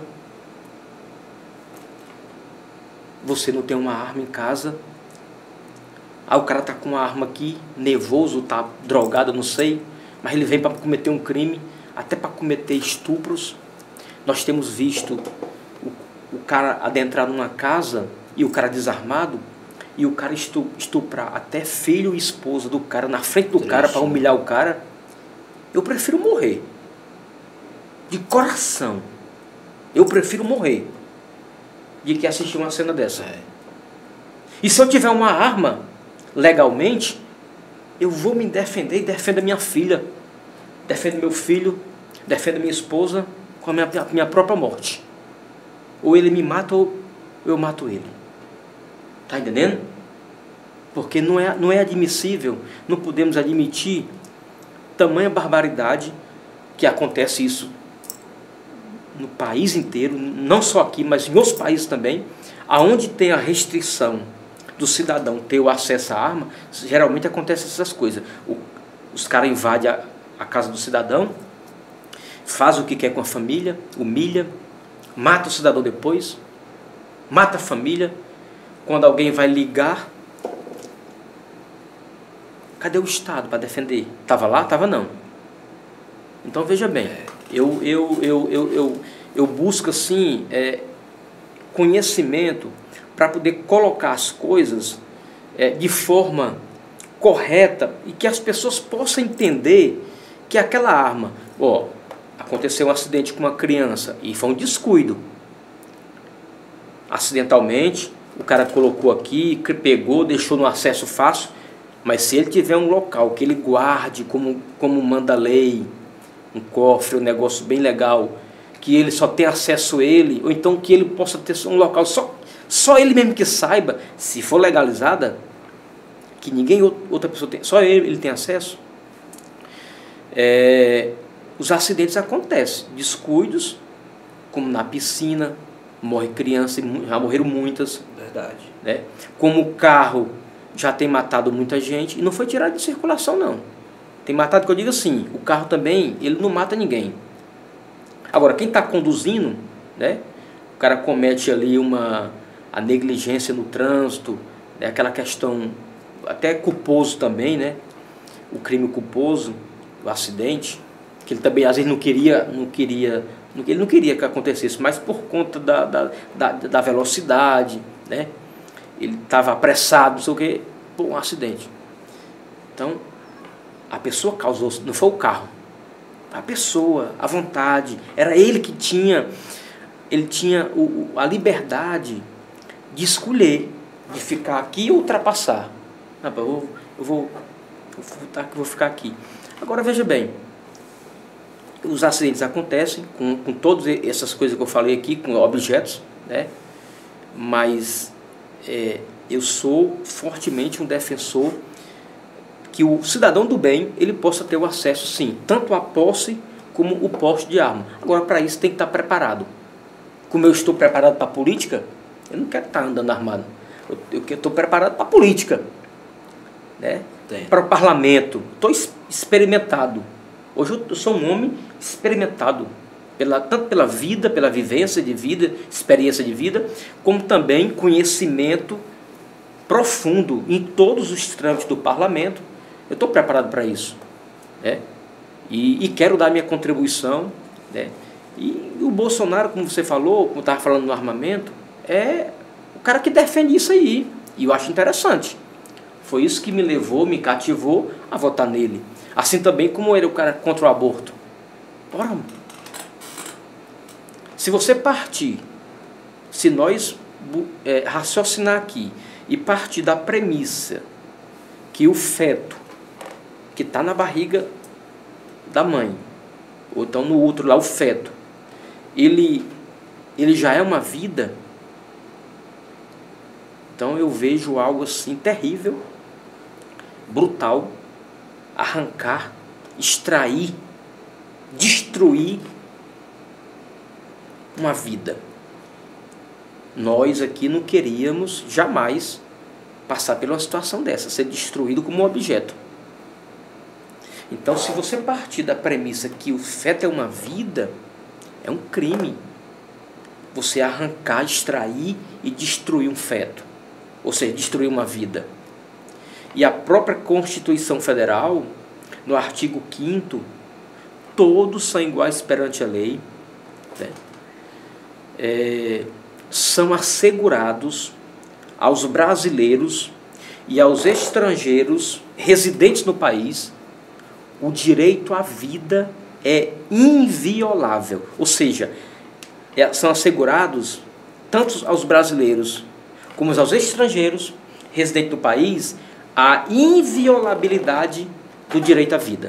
você não tem uma arma em casa, aí o cara tá com uma arma aqui, nervoso, tá drogado, não sei, mas ele vem para cometer um crime, até para cometer estupros. Nós temos visto o, o cara adentrar numa casa e o cara desarmado, e o cara estuprar até filho e esposa do cara na frente do cara para humilhar o cara. Eu prefiro morrer. De coração. Eu prefiro morrer de que assistir uma cena dessa. É. E se eu tiver uma arma legalmente, eu vou me defender e defendo a minha filha, defendo meu filho, defendo minha esposa com a minha, a minha própria morte. Ou ele me mata ou eu mato ele. Está entendendo? Porque não é, não é admissível, não podemos admitir tamanha barbaridade, que acontece isso no país inteiro, não só aqui, mas em outros países também, aonde tem a restrição do cidadão ter o acesso à arma, geralmente acontecem essas coisas. O, os caras invadem a, a casa do cidadão, faz o que quer com a família, humilha, mata o cidadão depois, mata a família. Quando alguém vai ligar, cadê o Estado para defender? Estava lá? Estava não. Então veja bem, eu, eu, eu, eu, eu, eu busco assim, é, conhecimento para poder colocar as coisas é, de forma correta e que as pessoas possam entender que aquela arma, ó, aconteceu um acidente com uma criança e foi um descuido. Acidentalmente, o cara colocou aqui, pegou, deixou no acesso fácil, mas se ele tiver um local que ele guarde como, como manda a lei, um cofre, um negócio bem legal, que ele só tem acesso a ele, ou então que ele possa ter um local, só, só ele mesmo que saiba, se for legalizada, que ninguém outra pessoa tem, só ele, ele tem acesso, é, os acidentes acontecem, descuidos, como na piscina, morre criança, já morreram muitas. Verdade. Né? Como o carro já tem matado muita gente, e não foi tirado de circulação não. Tem matado, que eu digo assim, o carro também, ele não mata ninguém. Agora, quem está conduzindo, né, o cara comete ali uma, a negligência no trânsito, né, aquela questão, até culposo também, né, o crime culposo, o acidente, que ele também às vezes não queria, não queria, não, ele não queria que acontecesse, mas por conta da, da, da, da velocidade, né, ele estava apressado, não sei o que, pô, um acidente. Então, a pessoa causou, não foi o carro, a pessoa, a vontade, era ele que tinha, ele tinha o, a liberdade de escolher, de ficar aqui ou ultrapassar. Não, eu vou, eu vou, eu vou, vou ficar aqui. Agora veja bem, os acidentes acontecem com, com todas essas coisas que eu falei aqui, com objetos, né? Mas é, eu sou fortemente um defensor que o cidadão do bem, ele possa ter o acesso, sim, tanto à posse como o porte de arma. Agora, para isso, tem que estar preparado. Como eu estou preparado para a política, eu não quero estar andando armado. Eu, eu estou preparado para a política, né? Para o parlamento. Estou experimentado. Hoje eu sou um homem experimentado, pela, tanto pela vida, pela vivência de vida, experiência de vida, como também conhecimento profundo em todos os trâmites do parlamento. Eu estou preparado para isso, né? E, e quero dar minha contribuição, né? E o Bolsonaro, como você falou, como estava falando no armamento, é o cara que defende isso aí. E eu acho interessante. Foi isso que me levou, me cativou a votar nele. Assim também como ele é o cara contra o aborto. Ora, se você partir, se nós é, raciocinar aqui e partir da premissa que o feto que está na barriga da mãe, ou então no útero lá, o feto, ele, ele já é uma vida, então eu vejo algo assim terrível, brutal, arrancar, extrair, destruir uma vida. Nós aqui não queríamos jamais passar por uma situação dessa, ser destruído como um objeto. Então, se você partir da premissa que o feto é uma vida, é um crime você arrancar, extrair e destruir um feto, ou seja, destruir uma vida. E a própria Constituição Federal, no artigo quinto, todos são iguais perante a lei, né? É, são assegurados aos brasileiros e aos estrangeiros residentes no país. O direito à vida é inviolável, ou seja, é, são assegurados tanto aos brasileiros como aos estrangeiros residentes do país a inviolabilidade do direito à vida.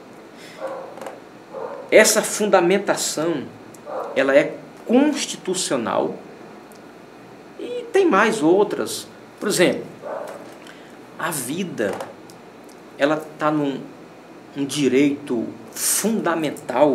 Essa fundamentação, ela é constitucional e tem mais outras. Por exemplo, a vida, ela está num um direito fundamental,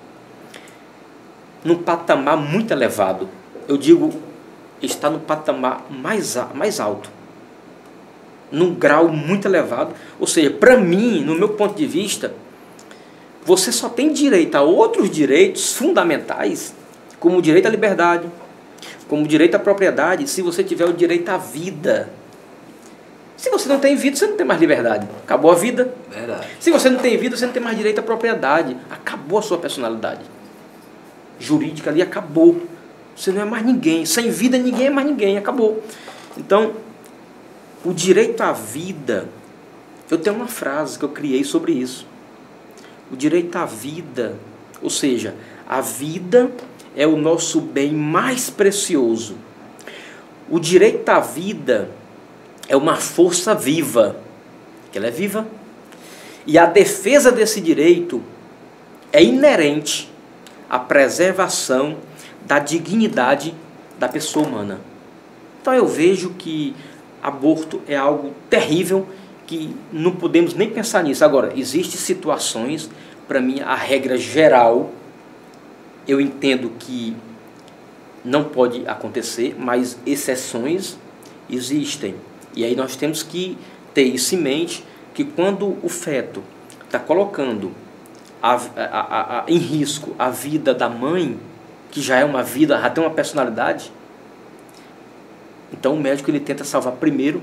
num patamar muito elevado. Eu digo, está no patamar mais, mais alto, num grau muito elevado. Ou seja, para mim, no meu ponto de vista, você só tem direito a outros direitos fundamentais, como o direito à liberdade, como o direito à propriedade, se você tiver o direito à vida. Se você não tem vida, você não tem mais liberdade. Acabou a vida. Verdade. Se você não tem vida, você não tem mais direito à propriedade. Acabou a sua personalidade jurídica ali, acabou. Você não é mais ninguém. Sem vida, ninguém é mais ninguém. Acabou. Então, o direito à vida, eu tenho uma frase que eu criei sobre isso. o direito à vida, ou seja, a vida é o nosso bem mais precioso. O direito à vida é uma força viva, que ela é viva, e a defesa desse direito é inerente à preservação da dignidade da pessoa humana. Então eu vejo que aborto é algo terrível, que não podemos nem pensar nisso. Agora, existem situações, para mim, a regra geral, eu entendo que não pode acontecer, mas exceções existem. E aí nós temos que ter isso em mente, que quando o feto está colocando a, a, a, a, em risco a vida da mãe, que já é uma vida, já tem uma personalidade, então o médico ele tenta salvar primeiro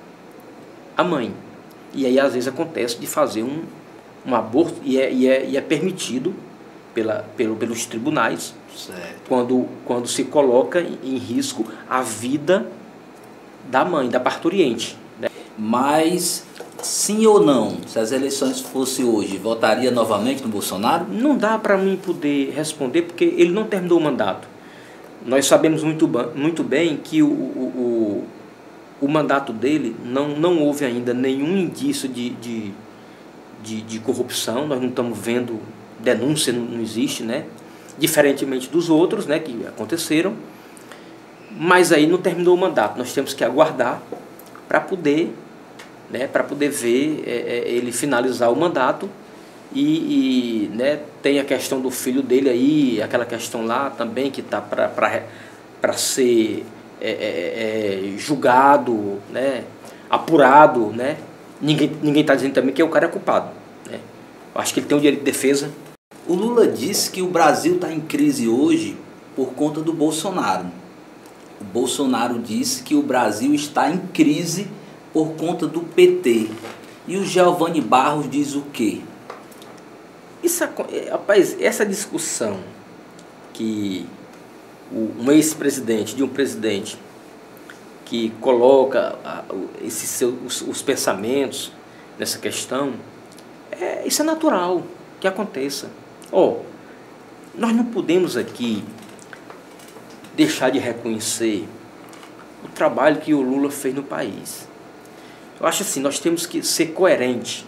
a mãe. E aí às vezes acontece de fazer um, um aborto, e é, e é, e é permitido pela, pelo, pelos tribunais, quando, quando se coloca em risco a vida da mãe, da parturiente. Né? Mas, sim ou não, se as eleições fossem hoje, votaria novamente no Bolsonaro? Não dá para mim poder responder, porque ele não terminou o mandato. Nós sabemos muito, muito bem que o, o, o, o mandato dele não, não houve ainda nenhum indício de, de, de, de corrupção. Nós não estamos vendo denúncia, não, não existe, né? Diferentemente dos outros, né, que aconteceram. Mas aí não terminou o mandato. Nós temos que aguardar para poder, né, para poder ver é, é, ele finalizar o mandato. E, e né, tem a questão do filho dele aí, aquela questão lá também que está para ser é, é, é, julgado, né, apurado. Né? Ninguém ninguém está dizendo também que o cara é culpado. Né? Eu acho que ele tem o direito de defesa. O Lula disse que o Brasil está em crise hoje por conta do Bolsonaro. O Bolsonaro disse que o Brasil está em crise por conta do P T. E o Geovani Barros diz o quê? Isso, rapaz, essa discussão que um ex-presidente, de um presidente, que coloca esses seus, os, os pensamentos nessa questão, é, isso é natural que aconteça. Oh, nós não podemos aqui deixar de reconhecer o trabalho que o Lula fez no país. Eu acho assim, nós temos que ser coerentes,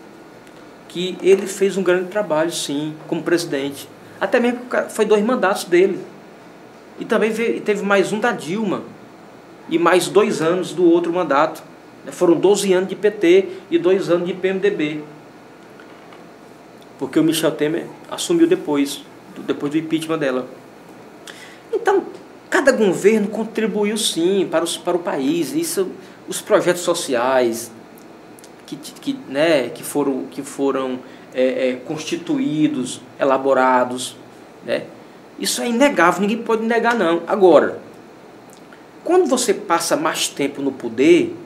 que ele fez um grande trabalho, sim, como presidente. Até mesmo que foi dois mandatos dele. E também veio, teve mais um da Dilma, e mais dois anos do outro mandato. Foram doze anos de P T e dois anos de P M D B. Porque o Michel Temer assumiu depois, depois do impeachment dela. Então, cada governo contribuiu sim para, os, para o país. Isso, os projetos sociais que, que, né, que foram, que foram é, é, constituídos, elaborados, né? Isso é inegável, ninguém pode negar não. Agora, quando você passa mais tempo no poder,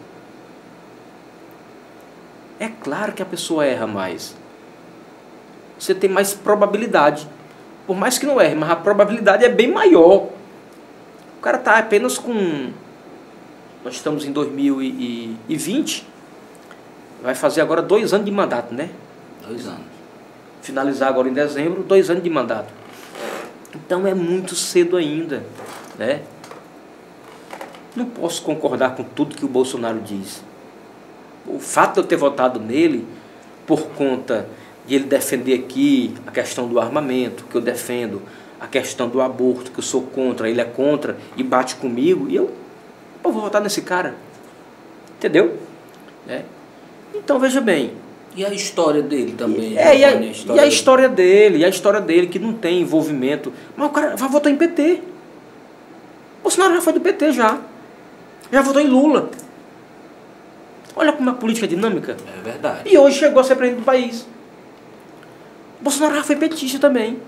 é claro que a pessoa erra mais. Você tem mais probabilidade. Por mais que não erre, mas a probabilidade é bem maior. O cara está apenas com... Nós estamos em dois mil e vinte, vai fazer agora dois anos de mandato, né? Dois anos. Finalizar agora em dezembro, dois anos de mandato. Então é muito cedo ainda, né? Não posso concordar com tudo que o Bolsonaro diz. O fato de eu ter votado nele, por conta de ele defender aqui a questão do armamento, que eu defendo, a questão do aborto, que eu sou contra, ele é contra, e bate comigo, e eu, eu vou votar nesse cara. Entendeu? É. Então, veja bem. E a história dele também? É, e, a, a história e a história dele, e a história dele, que não tem envolvimento. Mas o cara vai votar em P T. Bolsonaro já foi do P T, já. Já votou em Lula. Olha como a política é dinâmica. É verdade. E hoje chegou a ser presidente do país. Bolsonaro já foi petista também.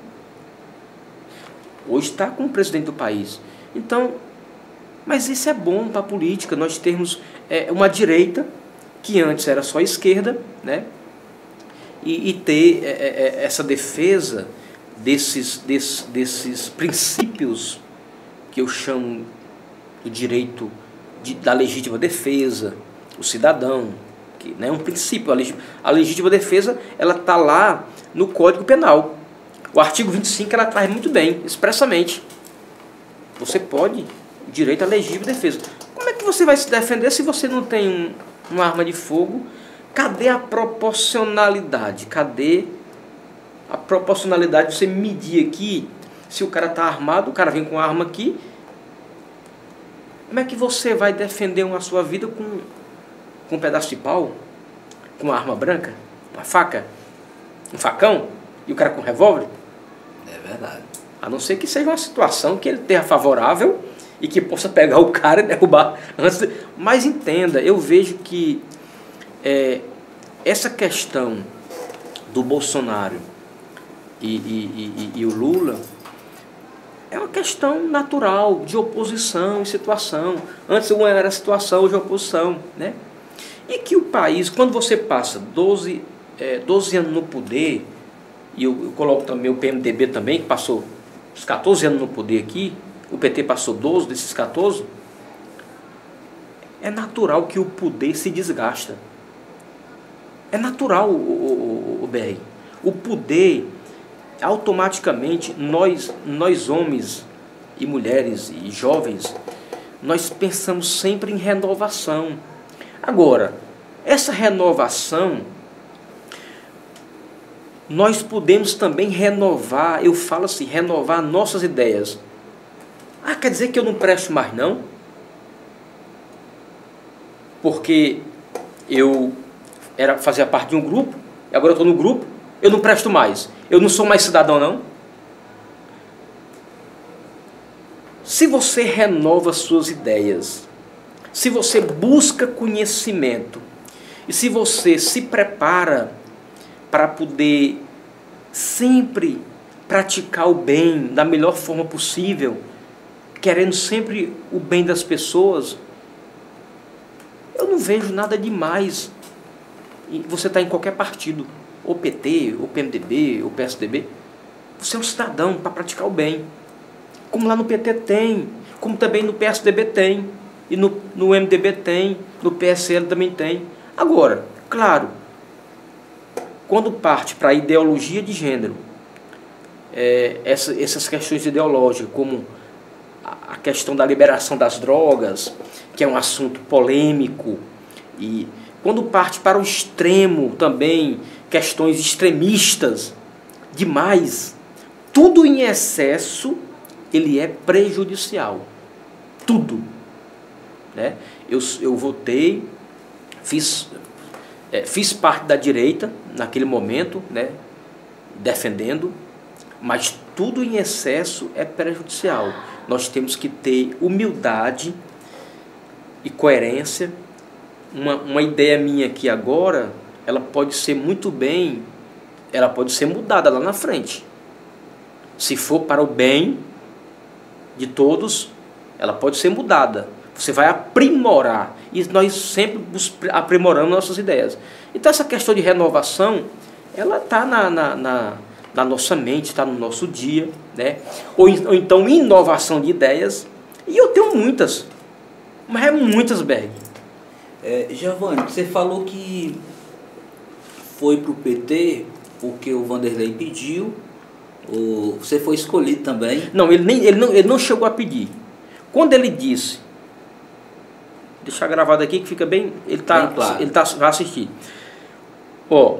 Hoje está como presidente do país. Então, mas isso é bom para a política, nós termos é, uma direita, que antes era só esquerda, né? E, e ter é, é, essa defesa desses, desses, desses princípios que eu chamo do direito de, da legítima defesa, o cidadão, Que, né, um princípio. A, leg, a legítima defesa, ela está lá no Código Penal. O artigo vinte e cinco, ela traz muito bem, expressamente. Você pode, direito à legítima defesa. Como é que você vai se defender se você não tem um, uma arma de fogo? Cadê a proporcionalidade? Cadê a proporcionalidade de você medir aqui, se o cara está armado, o cara vem com a arma aqui, como é que você vai defender a sua vida com, com um pedaço de pau, com uma arma branca, uma faca, um facão, e o cara com um revólver? É verdade. A não ser que seja uma situação que ele tenha favorável e que possa pegar o cara e derrubar antes de... Mas entenda, eu vejo que é, essa questão do Bolsonaro e, e, e, e o Lula é uma questão natural de oposição e situação. Antes uma era situação, hoje é oposição, né? E que o país, quando você passa doze, é, doze anos no poder, e eu, eu coloco também o P M D B também, que passou os quatorze anos no poder aqui, o P T passou doze desses quatorze, é natural que o poder se desgasta. É natural, o, o, o, o B R. O poder, automaticamente, nós, nós homens e mulheres e jovens, nós pensamos sempre em renovação. Agora, essa renovação, nós podemos também renovar, eu falo assim, renovar nossas ideias. Ah, quer dizer que eu não presto mais não? Porque eu era, fazia parte de um grupo, e agora eu estou no grupo, eu não presto mais. Eu não sou mais cidadão não? Se você renova suas ideias, se você busca conhecimento, e se você se prepara para poder sempre praticar o bem da melhor forma possível, querendo sempre o bem das pessoas, eu não vejo nada demais. E você está em qualquer partido, ou P T, ou P M D B, ou P S D B, você é um cidadão para praticar o bem. Como lá no P T tem, como também no P S D B tem, e no, no M D B tem, no P S L também tem. Agora, claro, quando parte para a ideologia de gênero, é, essa, essas questões ideológicas, como a questão da liberação das drogas, que é um assunto polêmico, e quando parte para o extremo também, questões extremistas demais, tudo em excesso, ele é prejudicial. Tudo. Né? Eu, eu votei, fiz, é, fiz parte da direita naquele momento, né, defendendo, mas tudo em excesso é prejudicial. Nós temos que ter humildade e coerência. Uma, uma ideia minha aqui agora, ela pode ser muito bem, ela pode ser mudada lá na frente. Se for para o bem de todos, ela pode ser mudada. Você vai aprimorar. E nós sempre aprimoramos nossas ideias. Então essa questão de renovação, ela está na, na, na, na nossa mente, está no nosso dia, né? Ou, ou então inovação de ideias. E eu tenho muitas. Mas é muitas, Berg. É, Giovanni, você falou que foi para o P T porque o Vanderlei pediu, ou você foi escolhido também? Não, ele, nem, ele, não, ele não chegou a pedir. Quando ele disse, deixar gravado aqui que fica bem, ele tá, bem claro. Ele tá, vai assistir. Ó,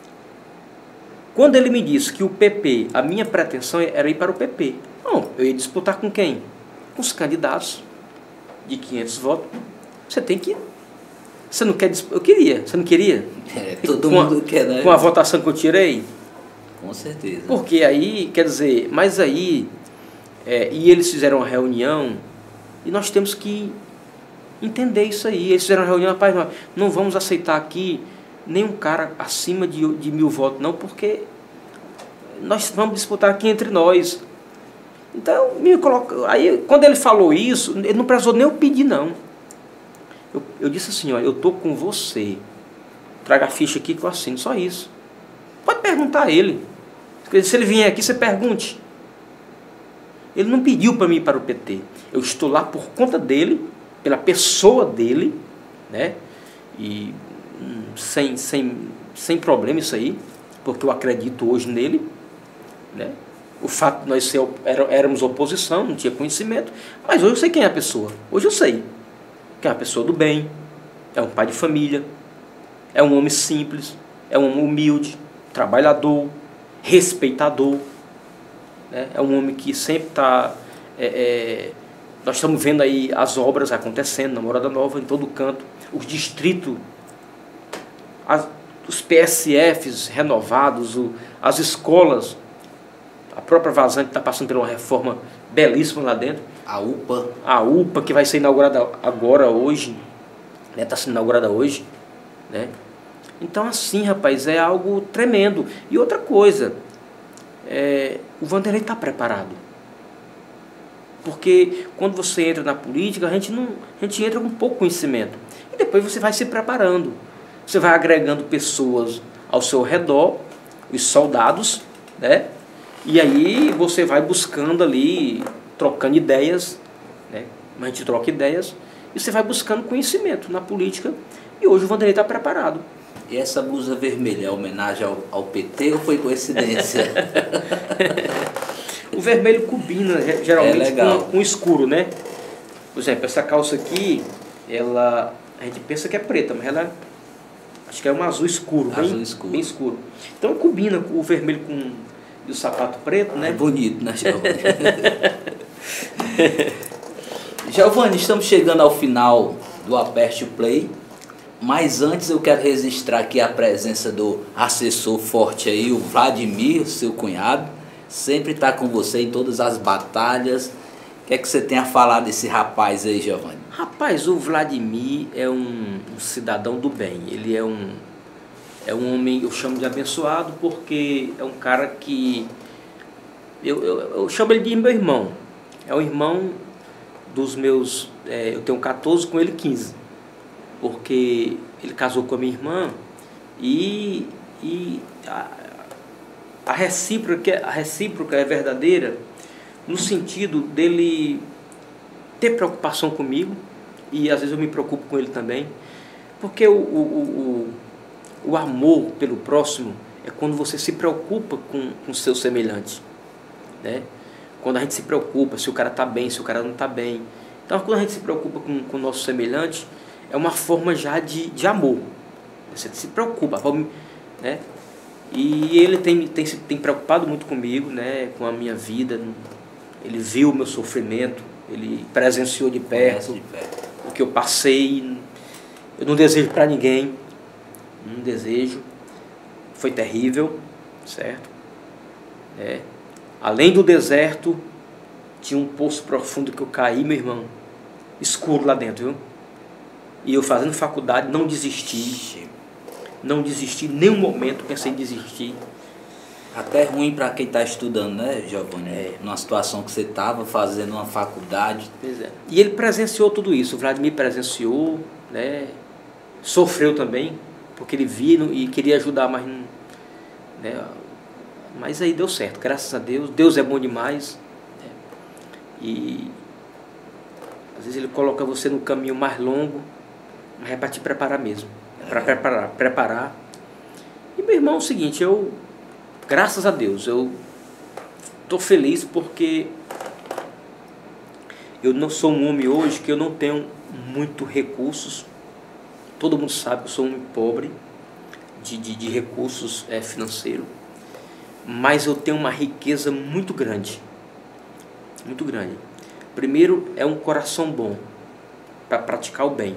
quando ele me disse que o P P, a minha pretensão era ir para o P P. Não, eu ia disputar com quem? Com os candidatos de quinhentos votos. Você tem que... Você não quer disputar? Eu queria. Você não queria? É, todo com mundo a, quer, né? Com a votação que eu tirei? Com certeza. Porque aí, quer dizer, mas aí... É, e eles fizeram uma reunião e nós temos que entender isso aí. Eles fizeram uma reunião, rapaz, nós não vamos aceitar aqui nenhum cara acima de, de mil votos, não, porque nós vamos disputar aqui entre nós. Então, me coloca, aí quando ele falou isso, ele não precisou nem eu pedir, não. Eu, eu disse assim, ó, eu estou com você, traga a ficha aqui que eu assino, só isso. Pode perguntar a ele. Se ele vier aqui, você pergunte. Ele não pediu para mim ir para o P T. Eu estou lá por conta dele, pela pessoa dele, né? E sem, sem, sem problema isso aí, porque eu acredito hoje nele, né? O fato de nós ser, éramos oposição, não tinha conhecimento, mas hoje eu sei quem é a pessoa. Hoje eu sei que é uma pessoa do bem, é um pai de família, é um homem simples, é um homem humilde, trabalhador, respeitador, né? É um homem que sempre está... É, é, nós estamos vendo aí as obras acontecendo na Morada Nova, em todo canto, os distritos, as, os P S Fs renovados, o, as escolas, a própria Vazante está passando por uma reforma belíssima lá dentro. A UPA. A UPA, que vai ser inaugurada agora, hoje, né? Está sendo inaugurada hoje, né? Então, assim, rapaz, é algo tremendo. E outra coisa, é, o Vanderlei está preparado. Porque quando você entra na política, a gente, não, a gente entra com pouco conhecimento. E depois você vai se preparando. Você vai agregando pessoas ao seu redor, os soldados, né? E aí você vai buscando ali, trocando ideias, né? A gente troca ideias, e você vai buscando conhecimento na política. E hoje o Vanderlei está preparado. E essa blusa vermelha é homenagem ao, ao P T ou foi coincidência? O vermelho combina geralmente é com, com escuro, né? Por exemplo, essa calça aqui, ela, a gente pensa que é preta, mas ela acho que é um azul escuro, azul bem, escuro. bem escuro. Então combina com o vermelho com e o sapato preto, né? É bonito, né, Giovanni? Giovanni, estamos chegando ao final do Aperte o Play. Mas antes eu quero registrar aqui a presença do assessor forte aí, o Vladimir, seu cunhado. Sempre está com você em todas as batalhas. O que é que você tem a falar desse rapaz aí, Giovanni? Rapaz, o Vladimir é um, um cidadão do bem. Ele é um, é um homem, eu chamo de abençoado, porque é um cara que... Eu, eu, eu chamo ele de meu irmão. É um irmão dos meus... É, eu tenho quatorze, com ele quinze. Porque ele casou com a minha irmã e, e a, a, recíproca, a recíproca é verdadeira no sentido dele ter preocupação comigo e às vezes eu me preocupo com ele também, porque o, o, o, o amor pelo próximo é quando você se preocupa com o seu semelhante, né? Quando a gente se preocupa se o cara está bem, se o cara não está bem. Então quando a gente se preocupa com, com o nosso semelhante, é uma forma já de, de amor. Você se preocupa, né? E ele tem, tem se tem preocupado muito comigo, né? Com a minha vida. Ele viu o meu sofrimento, ele presenciou de perto, de perto o que eu passei. Eu não desejo para ninguém, não desejo. Foi terrível, certo? É. Além do deserto, tinha um poço profundo que eu caí, meu irmão, escuro lá dentro, viu? E eu fazendo faculdade, não desisti. Não desisti, em nenhum momento pensei em desistir. Até ruim para quem está estudando, né, Giovanni? É. Numa situação que você estava fazendo uma faculdade. Pois é. E ele presenciou tudo isso. O Vladimir presenciou, né? Sofreu também, porque ele via e queria ajudar, mas não, né? Mas aí deu certo, graças a Deus. Deus é bom demais, né? E às vezes ele coloca você no caminho mais longo, mas é para te preparar mesmo. É para preparar, preparar. E meu irmão, é o seguinte, eu, graças a Deus, eu estou feliz porque eu não sou um homem hoje que eu não tenho muito recursos. Todo mundo sabe que eu sou um homem pobre de, de, de recursos é, financeiros, mas eu tenho uma riqueza muito grande, muito grande. Primeiro, é um coração bom para praticar o bem.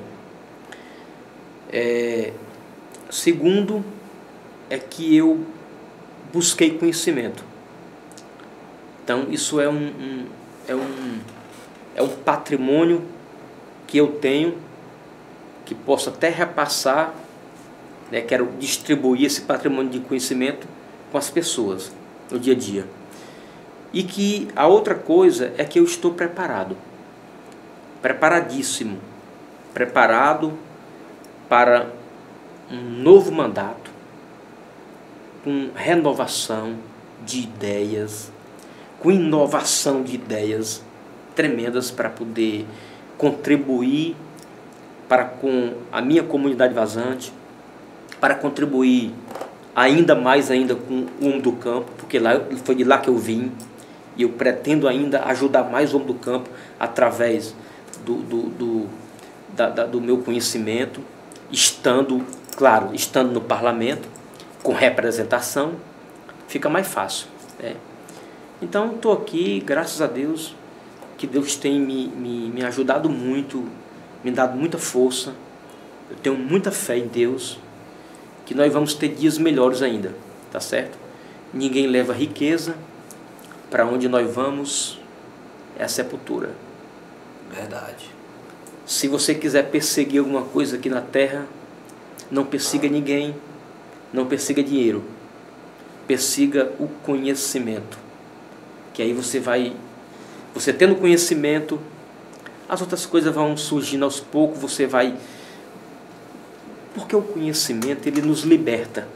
É, segundo, é que eu busquei conhecimento. Então, isso é um, um, é um, é um patrimônio que eu tenho, que posso até repassar, né, quero distribuir esse patrimônio de conhecimento com as pessoas no dia a dia. E que a outra coisa é que eu estou preparado, preparadíssimo, preparado para um novo mandato, com renovação de ideias, com inovação de ideias tremendas para poder contribuir para com a minha comunidade vazante, para contribuir ainda mais ainda com o homem do campo, porque lá, foi de lá que eu vim, e eu pretendo ainda ajudar mais o homem do campo através do, do, do, da, da, do meu conhecimento, estando, claro, estando no parlamento, com representação, fica mais fácil, né? Então, estou aqui, graças a Deus, que Deus tem me, me, me ajudado muito, me dado muita força. Eu tenho muita fé em Deus, que nós vamos ter dias melhores ainda, tá certo? Ninguém leva riqueza, para onde nós vamos é a sepultura. Verdade. Se você quiser perseguir alguma coisa aqui na terra, não persiga ninguém, não persiga dinheiro, persiga o conhecimento, que aí você vai, você tendo conhecimento, as outras coisas vão surgindo aos poucos, você vai, porque o conhecimento, ele nos liberta,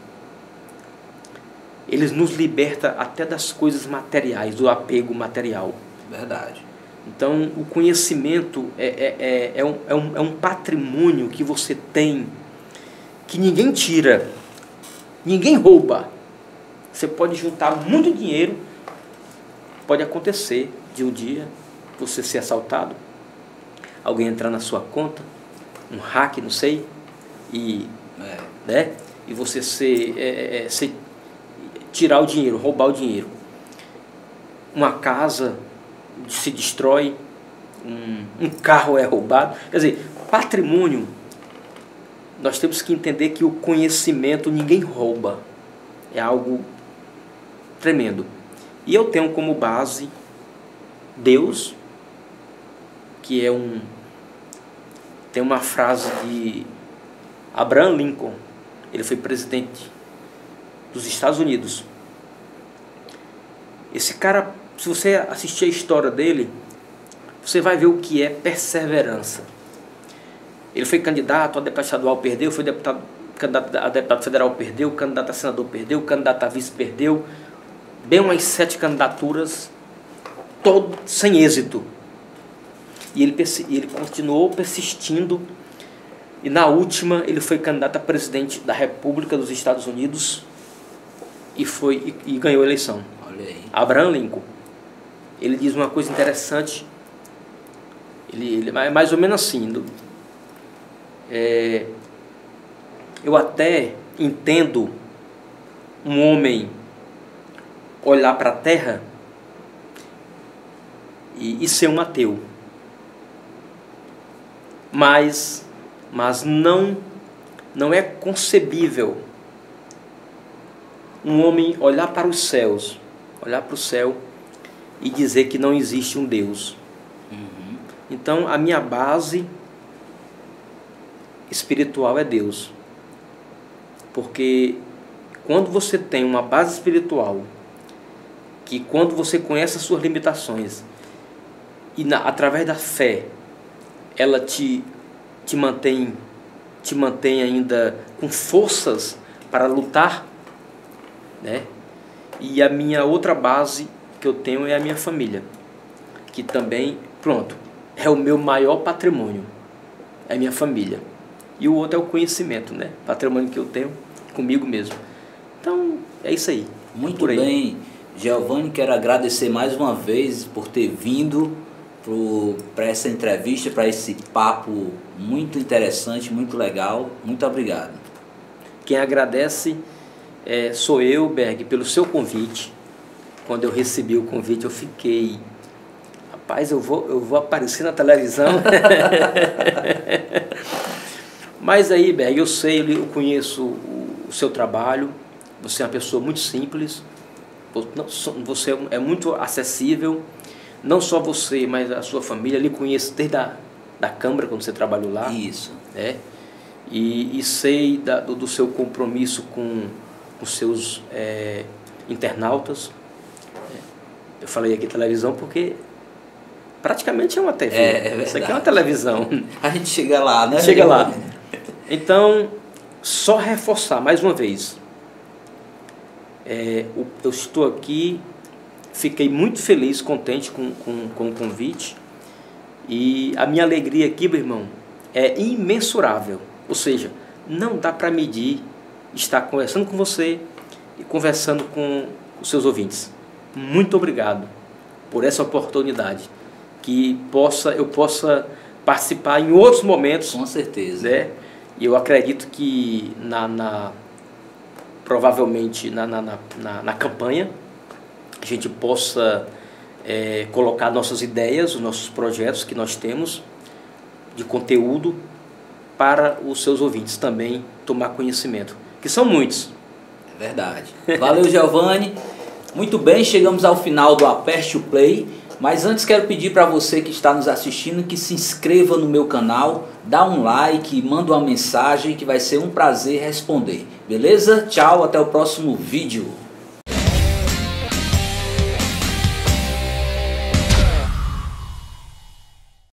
ele nos liberta até das coisas materiais, do apego material. Verdade. Então, o conhecimento é, é, é, é, um, é, um, é um patrimônio que você tem, que ninguém tira, ninguém rouba. Você pode juntar muito dinheiro, pode acontecer de um dia você ser assaltado, alguém entrar na sua conta, um hack, não sei, e, é. né, e você ser, é, é, ser, tirar o dinheiro, roubar o dinheiro. Uma casa se destrói, um, um carro é roubado. Quer dizer, patrimônio, nós temos que entender que o conhecimento ninguém rouba. É algo tremendo. E eu tenho como base Deus, que é um... Tem uma frase de Abraham Lincoln, ele foi presidente dos Estados Unidos. Esse cara, se você assistir a história dele, você vai ver o que é perseverança. Ele foi candidato a deputado estadual, perdeu, foi deputado, candidato a deputado federal, perdeu, candidato a senador, perdeu, candidato a vice, perdeu. Bem umas sete candidaturas, todo sem êxito. E ele, ele continuou persistindo, e na última ele foi candidato a presidente da República dos Estados Unidos e, foi, e, e ganhou a eleição. Olha aí. Abraham Lincoln. Ele diz uma coisa interessante, ele, ele é mais ou menos assim, do, é, eu até entendo um homem olhar para a terra e, e ser um ateu, mas, mas não, não é concebível um homem olhar para os céus, olhar para o céu e dizer que não existe um Deus. Uhum. Então, a minha base espiritual é Deus. Porque quando você tem uma base espiritual, que quando você conhece as suas limitações, e na, através da fé, ela te, te, mantém, te mantém ainda com forças para lutar, né? E a minha outra base que eu tenho é a minha família, que também, pronto, é o meu maior patrimônio, é a minha família. E o outro é o conhecimento, né? Patrimônio que eu tenho comigo mesmo. Então, é isso aí. Muito bem, Giovanni, quero agradecer mais uma vez por ter vindo para essa entrevista, para esse papo muito interessante, muito legal. Muito obrigado. Quem agradece é, sou eu, Berg, pelo seu convite. Quando eu recebi o convite, eu fiquei... Rapaz, eu vou, eu vou aparecer na televisão. Mas aí, Berg, eu sei, eu conheço o, o seu trabalho. Você é uma pessoa muito simples. Você é muito acessível. Não só você, mas a sua família. Eu lhe conheço desde a da Câmara, quando você trabalhou lá. Isso. É, e, e sei da, do, do seu compromisso com os seus é, internautas. Eu falei aqui televisão porque praticamente é uma T V. É, é Isso aqui é uma televisão. A gente chega lá, né? Chega lá. Então, só reforçar mais uma vez. É, eu estou aqui, fiquei muito feliz, contente com, com, com o convite. E a minha alegria aqui, meu irmão, é imensurável. Ou seja, não dá para medir estar conversando com você e conversando com os seus ouvintes. Muito obrigado por essa oportunidade, que possa, eu possa participar em outros momentos. Com certeza. Né? E eu acredito que na, na provavelmente na, na, na, na campanha a gente possa é, colocar nossas ideias, os nossos projetos que nós temos de conteúdo para os seus ouvintes também tomar conhecimento, que são muitos. É verdade. Valeu, Giovanni. Muito bem, chegamos ao final do Aperte o Play, mas antes quero pedir para você que está nos assistindo que se inscreva no meu canal, dá um like, manda uma mensagem que vai ser um prazer responder. Beleza? Tchau, até o próximo vídeo.